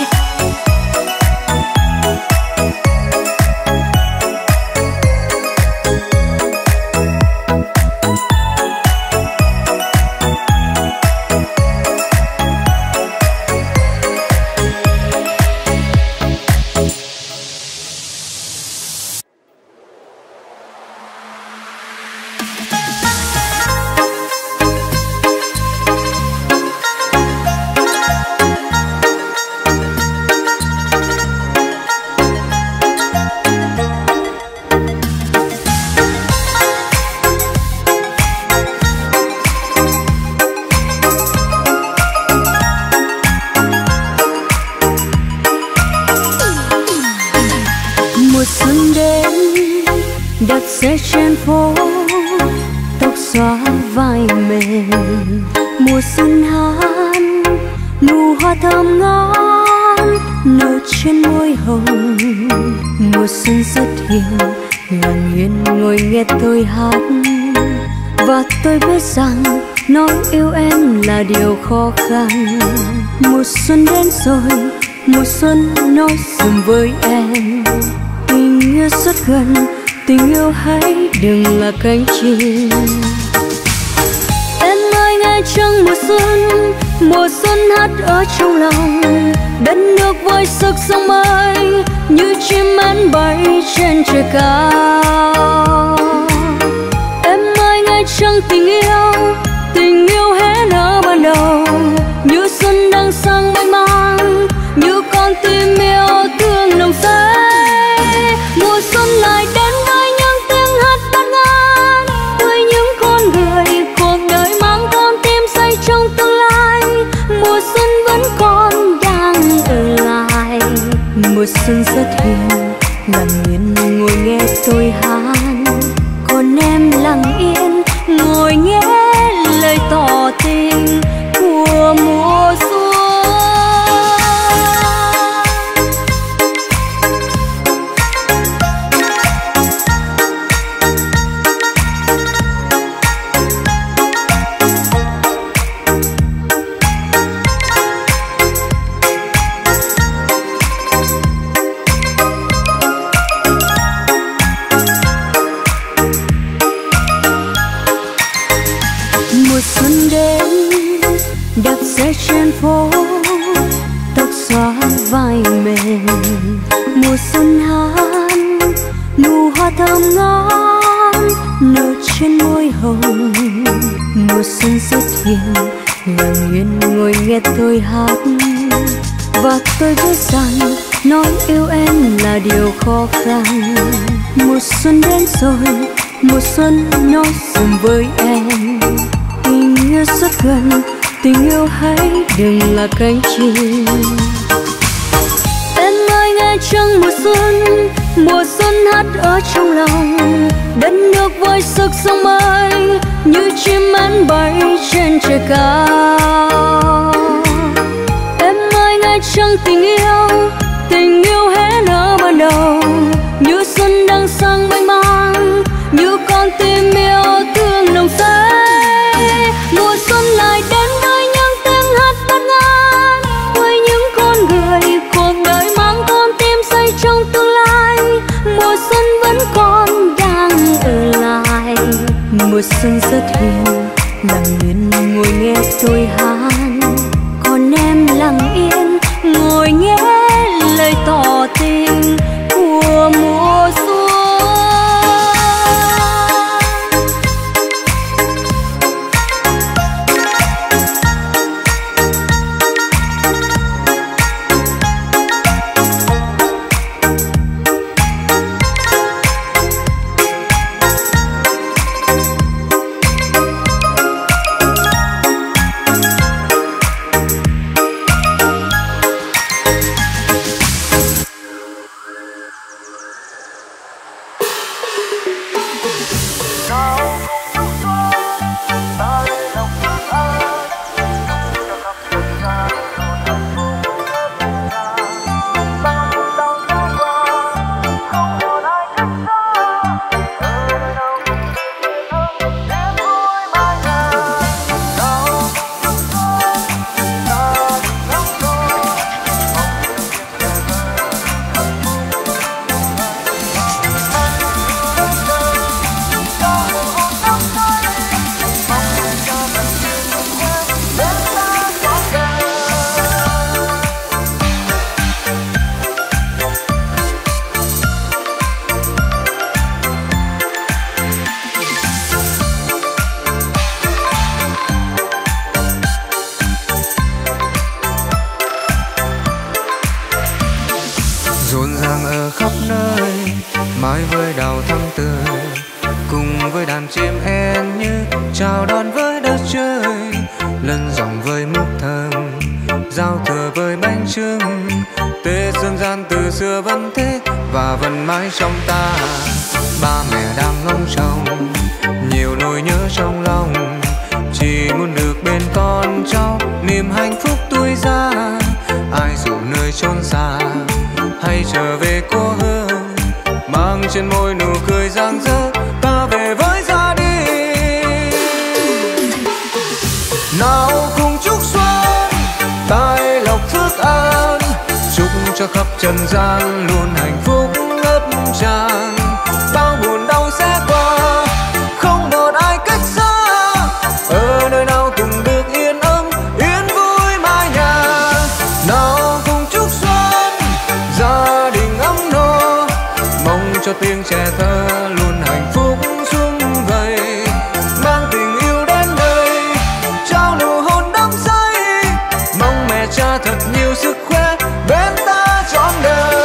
Xe trên phố tóc xóa vai mềm, mùa xuân hát nụ hoa thơm ngon nở trên môi hồng. Mùa xuân rất hiền, lặng yên ngồi nghe tôi hát, và tôi biết rằng nói yêu em là điều khó khăn. Mùa xuân đến rồi, mùa xuân nói dừng với em, tình yêu rất gần, tình yêu hãy đừng là cánh chim. Em ơi nghe trong mùa xuân hát ở trong lòng, đất nước vui sức sông mới như chim én bay trên trời cao. Em ơi nghe trong tình yêu hé nở ban đầu, như xuân đang sang mênh mang, như con tim yêu thương nồng say. Mùa xuân lại đến với những tiếng hát bát ngát, với những con người cuộc đời mang con tim say trong tương lai. Mùa xuân vẫn còn đang ở lại, mùa xuân rất hiền, lặng yên ngồi nghe tôi hát, còn em lặng yên ngồi nghe lời tỏ tình của mùa xuân. Mùa xuân đến đạp xe trên phố tóc xóa vai mềm, mùa xuân hát nụ hoa thơm ngon nở trên môi hồng. Mùa xuân rất hiền, lặng yên ngồi nghe tôi hát, và tôi biết rằng nói yêu em là điều khó khăn. Mùa xuân đến rồi, mùa xuân nói dừng với em, tình yêu rất gần, tình yêu hãy đừng là cánh chim. Em ơi nghe trong mùa xuân hát ở trong lòng, đất nước vui sức sông mới như chim én bay trên trời cao. Em ơi nghe trong tình yêu hé nở ban đầu, như xuân đang sang mênh mang, như con tim yêu thương nồng say. Mùa xuân lại đến với những tiếng hát bát ngát, với những con người cuộc đời mang con tim say trong tương lai. Mùa xuân vẫn còn đang ở lại, mùa xuân rất hiền, lặng yên ngồi nghe tôi hát, còn em lặng yên ngồi nghe lời tỏ tình của mùa xuân. từ xưa vẫn thế và vẫn mãi trong ta. Ba mẹ đang ngóng trông, nhiều nỗi nhớ trong lòng, chỉ muốn được bên con cháu, niềm hạnh phúc tươi ra. Ai dù nơi chốn xa hay trở về cô hương, mang trên môi nụ cười rạng rỡ, ta về với gia đình. Nào cùng chúc xuân tài lộc phước an, chúc cho khắp trần gian luôn hạnh phúc ngập tràn. Bao buồn đau sẽ qua, không một ai cách xa, ở nơi nào cùng được yên ấm yên vui mái nhà. Nào cùng chúc xuân gia đình ấm no, mong cho tiếng trẻ thơ luôn hạnh phúc sum vầy, mang tình yêu đến đây trao nụ hôn đắm say. Mong mẹ cha thật nhiều sức khỏe bên ta trọn đời.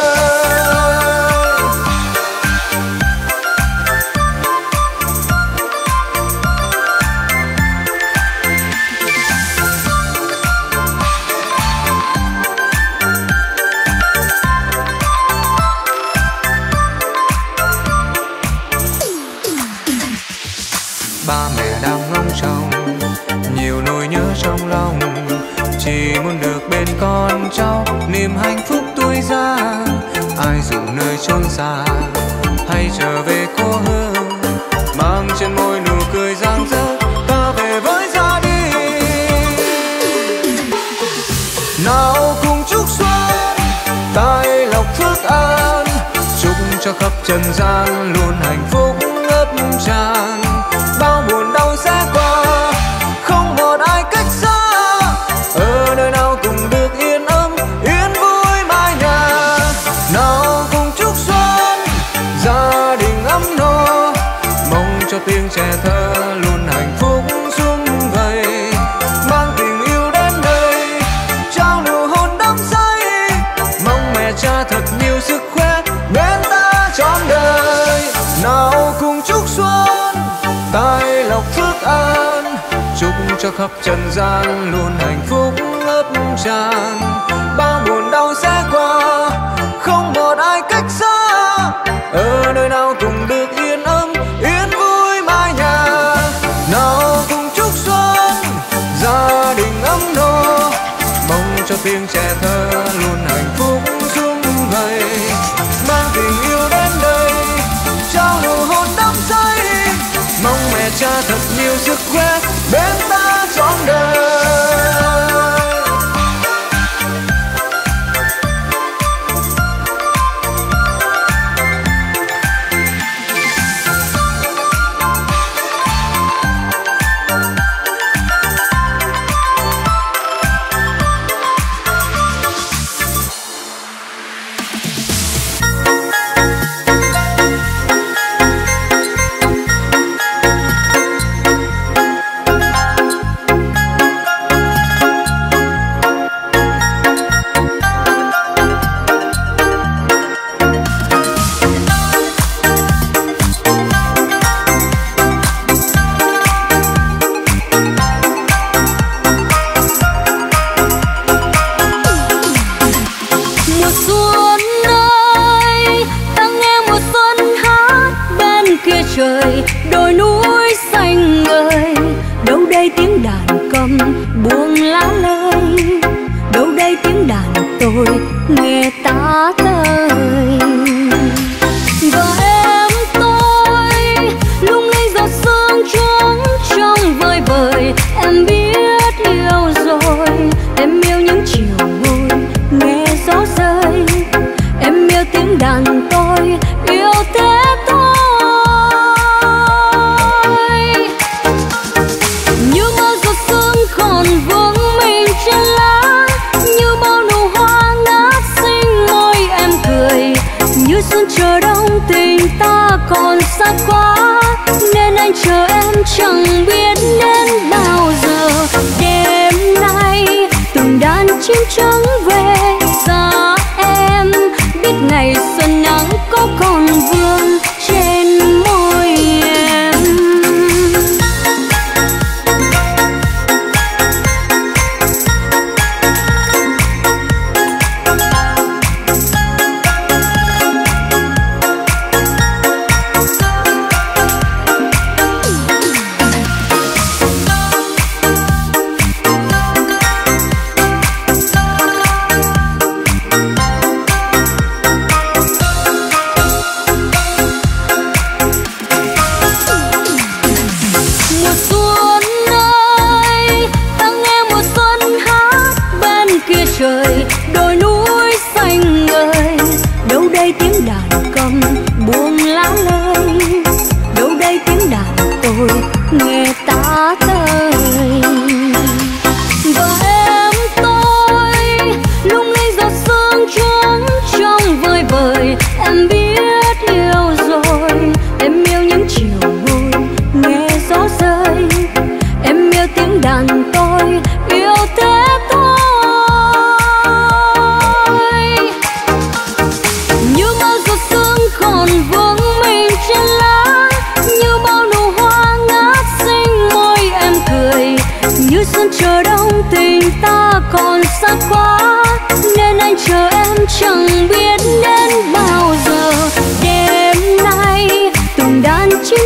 Ba mẹ đang ngóng trông, nhiều nỗi nhớ trong lòng, chỉ muốn được bên con cháu, niềm hạnh phúc tươi ra. Ai dù nơi chốn xa hay trở về cô hương, mang trên môi nụ cười rạng rỡ, ta về với gia đình. Nào cùng chúc xuân tài lộc phước an, chúc cho khắp trần gian luôn hạnh phúc ngập tràn. Bao buồn đau sẽ qua, không một ai cách xa, ở nơi nào cùng được yên ấm yên vui mái nhà. Nào cùng chúc xuân gia đình ấm no, mong cho tiếng trẻ thơ luôn hạnh phúc sum vầy, mang tình yêu đến đây trao nụ hôn đắm say. Mong mẹ cha thật nhiều sức khỏe bên ta trọn đời. Nào cùng chúc xuân tài lộc phước an, chúc cho khắp trần gian luôn hạnh phúc ngập tràn. Bao buồn đau sẽ qua, không một ai cách xa, ở nơi nào cùng được yên ấm yên vui mái nhà. Nào cùng chúc xuân gia đình ấm no, mong cho tiếng trẻ thơ luôn hạnh phúc sum vầy, mang tình yêu đến đây trao nụ hôn đắm say. Mong mẹ cha thật nhiều sức khỏe bên ta trọn đời. Trời đồi núi xanh ngời, đâu đây tiếng đàn cầm buông lá lơi, đâu đây tiếng đàn tôi nghe tá tơi. Và em tôi lung linh giọt sương trắng trong vời vời, em biết yêu rồi, em yêu những chiều ngồi nghe gió rơi, em yêu tiếng đàn tôi yêu thế thôi. Xuân chờ đông tình ta còn xa quá, nên anh chờ em chẳng biết đến bao giờ. Đêm nay từng đàn chim trắng về xa em, biết ngày xuân nắng có còn vương trên môi em.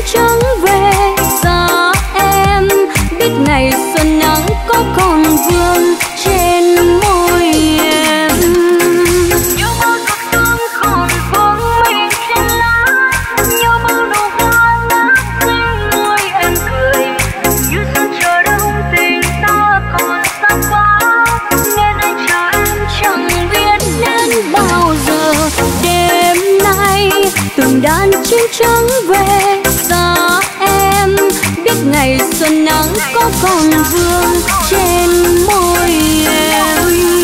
trắng về xa em, biết ngày xuân nắng có còn vương trên môi em. Nhớ bao giọt sương còn vương mình trên lá, nhớ bao nụ hoa ngát xinh môi em cười. Như xuân chờ đông tình ta còn xa quá, nên anh chờ em chẳng biết đến bao giờ. Đêm nay từng đàn chim trắng về xa em, biết ngày xuân nắng có còn vương trên môi em.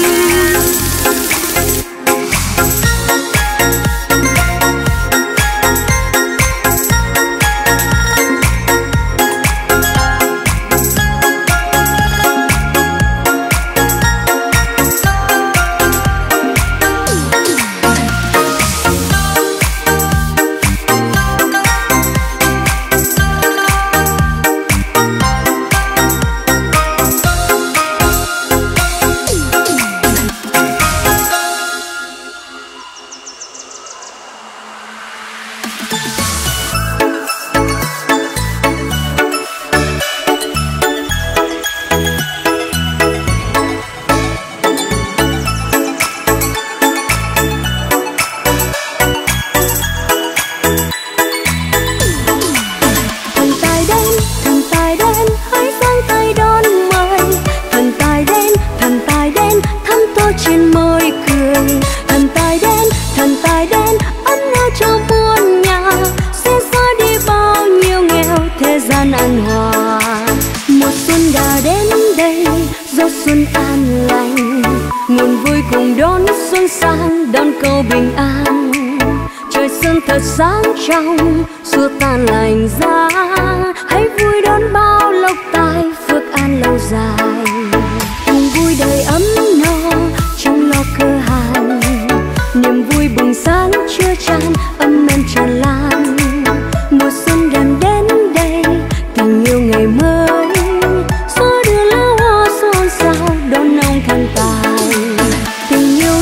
Sáng trong xua tan lạnh giá, hãy vui đón bao lộc tài phước an lâu dài. Cùng vui đời ấm no trong lo cơ hàn, niềm vui bừng sáng chưa chan ấm êm tràn lan. Mùa xuân gần đến đây, tình yêu ngày mới, gió đưa lá hoa xôn xao đón nồng thần tài. Tình yêu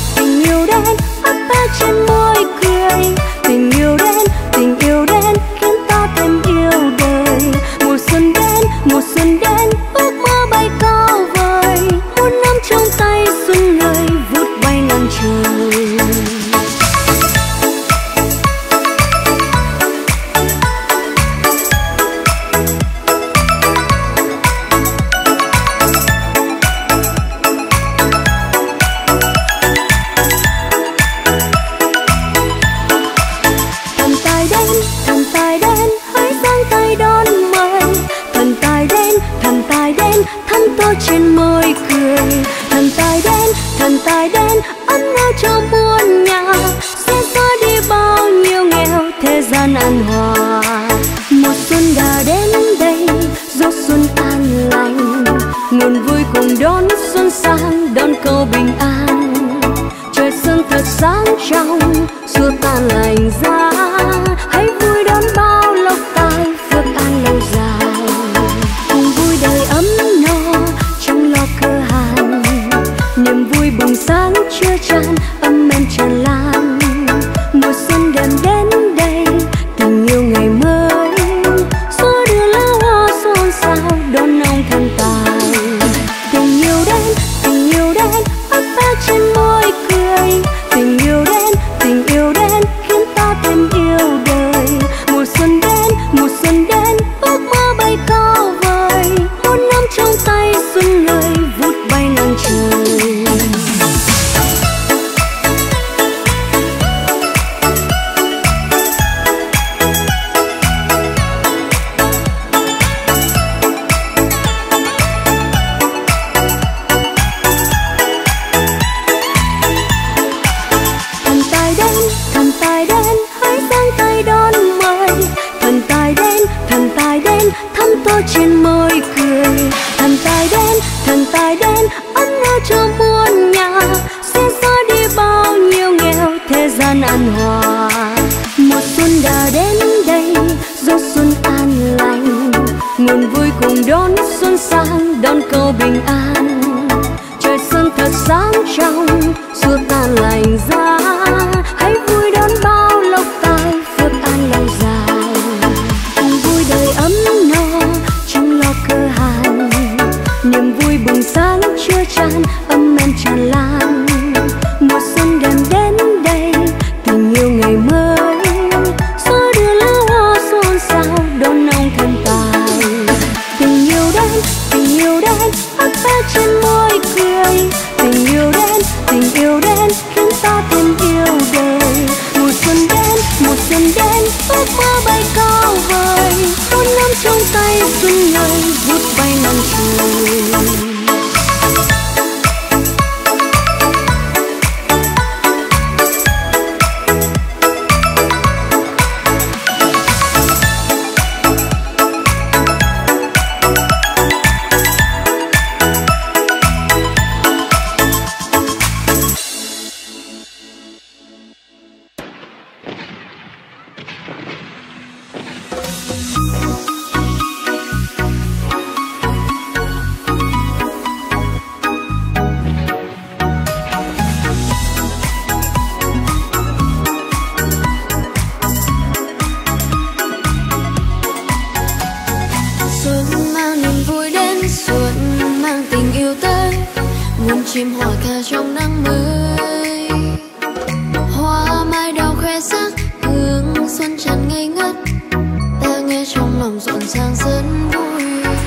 đến ấp áp trên môi cười. Tình yêu đến khiến ta thêm yêu đời. Mùa xuân đến ước mơ bay cao vời, muốn nắm trong tay xuân người vút bay ngang trời. Trên môi cười, thần tài đến ấm no cho muôn nhà, sẽ xóa đi bao nhiêu nghèo thế gian an hòa. Mùa xuân đã đến đây, gió xuân an lành, nguồn vui cùng đón xuân sang, đón câu bình an. Trời xuân thật sáng trong, xua tan lạnh giá, hãy vui đón bao lộc tài phước an lâu dài. Cùng vui đời ấm no trong lo cơ hàn, niềm vui bừng sáng chưa chan ấm êm tràn lan. Mùa xuân gần đến đây, tình yêu ngày mới, gió đưa lá hoa xôn xao đón nồng thần tài. Tình yêu đến ấp áp trên môi cười. Tình yêu đến khiến ta thêm xuân ngời vút bay nắng trời. chim hòa ca trong nắng mới, hoa mai đào khoe sắc hương xuân tràn ngây ngất, ta nghe trong lòng rộn ràng rất vui.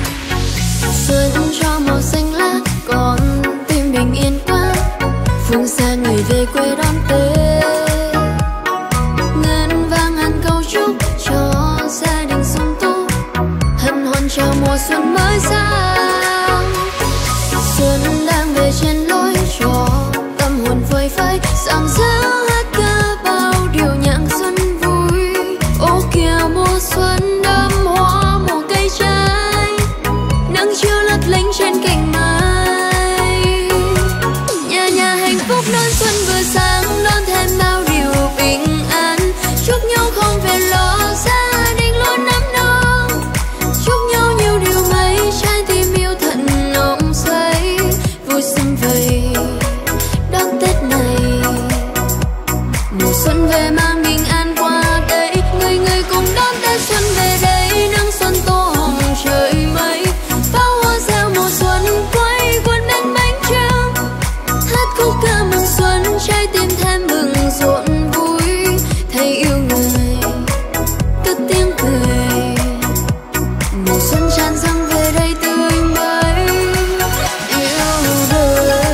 Xuân cho màu xanh lá còn tim bình yên quá, phương xa người về quê đón Tết. Ngân vang ngàn câu chúc cho gia đình sum túc, hân hoan chào mùa xuân mới sang. Xuân đang về trên lối cho tâm hồn phơi phới, rạng rỡ hát ca bao điều nhạc xuân vui. Ô kìa mùa xuân đơm hoa mùa cây trái, nắng chiều lấp lánh trên cành mai. Nhà nhà hạnh phúc đón xuân vừa sáng, đón thêm bao điều bình an, chúc nhau không phải lo, gia đình luôn ấm no, chúc nhau nhiều điều may, trái tim yêu thật nồng say, vui xuân vầy đón Tết này. Mùa xuân về mang bình an qua đây, người người cùng đón Tết xuân về đây. Nắng xuân tô hồng trời mây, pháo hoa reo mùa xuân quay quần bên bánh trưng, hát khúc ca mừng xuân, trái tim thêm bừng rộn vui. Thấy yêu người cất tiếng cười, mùa xuân tràn dâng về đây tươi mới yêu đời.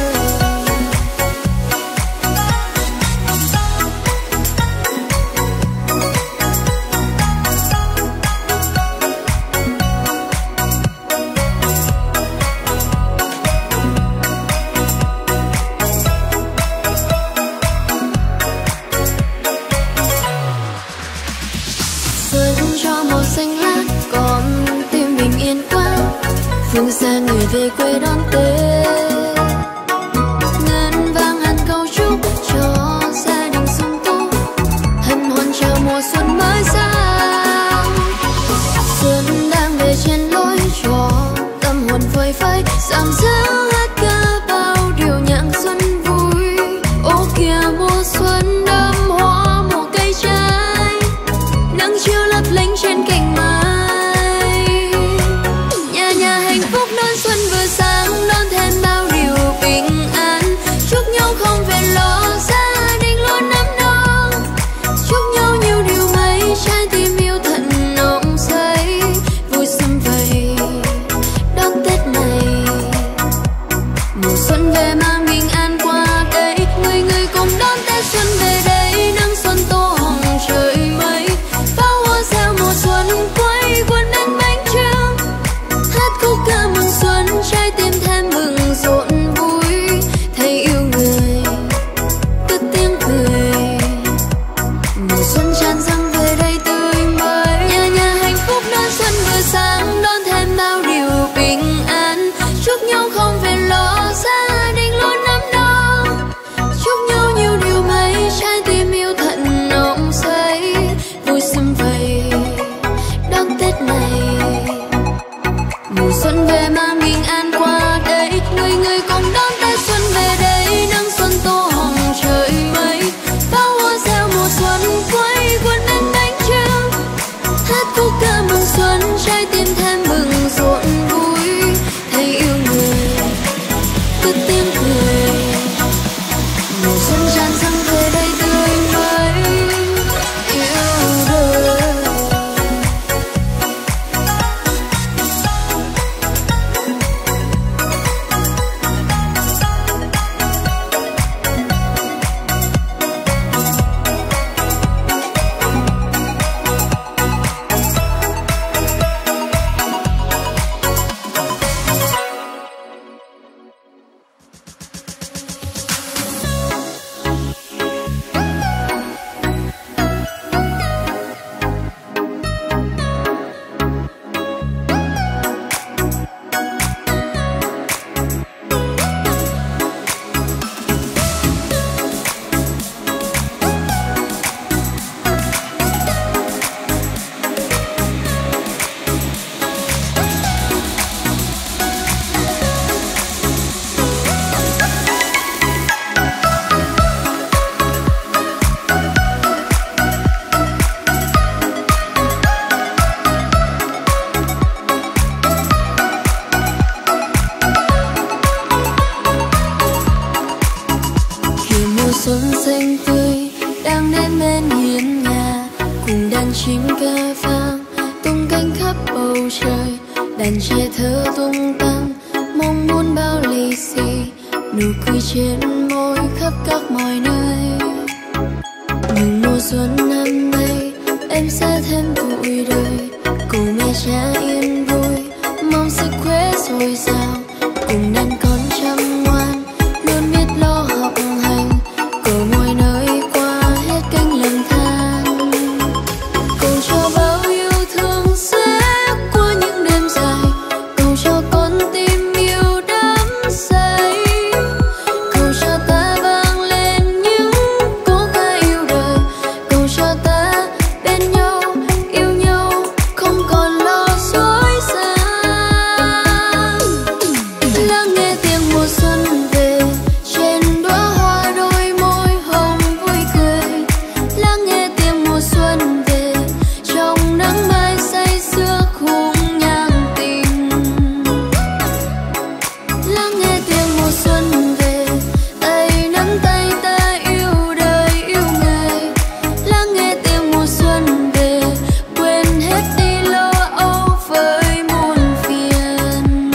Xuân cho màu xanh lá còn tim bình yên quá, phương xa người về quê đón Tết. Ngân vang ngàn câu chúc cho gia đình sum túc, hân hoan chào mùa xuân mới sang. Xuân đang về trên lối cho tâm hồn phơi phới, rạng rỡ hát ca bao điều nhạc xuân vui. Ô kìa mùa xuân đơm hoa mùa cây trái, nắng chiều lấp lánh trên cành mai. Nhà nhà hạnh phúc đón xuân vừa sáng, đón thêm bao điều bình an, chúc nhau không phải lo, gia đình luôn ấm no, chúc nhau nhiều điều may, trái tim yêu thật nồng say, vui xuân vầy đón Tết này. Mùa xuân về mang bình an qua đây, người người cùng đón Tết xuân về đây. Nắng xuân tô hồng trời mây, pháo hoa reo mùa xuân quay quần bên bánh trưng, hát khúc ca mừng xuân, trái tim thêm bừng rộn vui. Thấy yêu người cất tiếng cười, mùa xuân tràn dâng về đây tươi mới. Nhà nhà hạnh phúc đón xuân vừa sáng, đón thêm bao điều bình an, chúc nhau không phải lo, gia đình luôn ấm no, chúc nhau nhiều điều may, trái tim yêu thật nồng say, vui xuân vầy đón Tết này. Mùa xuân về mang bình an qua đây, người người cùng đón Tết xuân về đây. Nắng xuân tô hồng trời mây, pháo hoa reo mùa xuân quay quần bên bánh trưng, hát khúc ca mừng xuân, trái tim thêm bừng rộn vui. Thấy yêu người cất tiếng cười, mùa xuân tràn dâng về đây tươi mới yêu đời. bầu trời, đàn trẻ thơ tung tăng mong muốn bao lì xì, nụ cười trên môi khắp các mọi nơi. Nhưng mùa xuân năm nay em sẽ thêm tuổi đời, cùng mẹ cha yên vui mong sức khỏe dồi dào, cùng đàn con chăm ngoan luôn biết lo học hành, cầu mọi nơi qua hết cánh lầm than. Cầu cho bao yêu thương sẽ qua những đêm dài, cầu cho con tim yêu đắm say, cầu cho ta vang lên những cố ca yêu đời, cầu cho ta bên nhau yêu nhau không còn lo dối gian. Lắng nghe tiếng mùa xuân về trên đóa hoa đôi môi hồng vui cười, lắng nghe tiếng mùa xuân về trong nắng mai say sưa khung nhang tình, lắng nghe tiếng mùa xuân về tay nắm tay ta yêu đời yêu ngày, lắng nghe tiếng mùa xuân về quên hết đi lo âu với muôn phiền.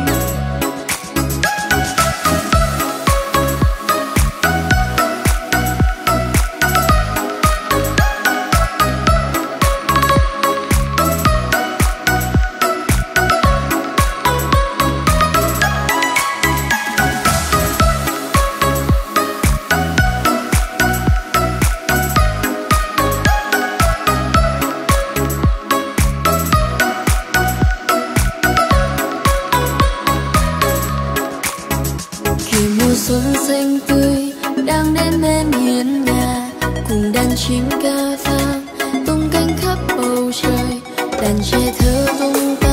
Khi mùa xuân xanh tươi đang đến bên hiên nhà, cùng đàn chim ca vang tung cánh khắp bầu trời, đàn trẻ thơ tung tăng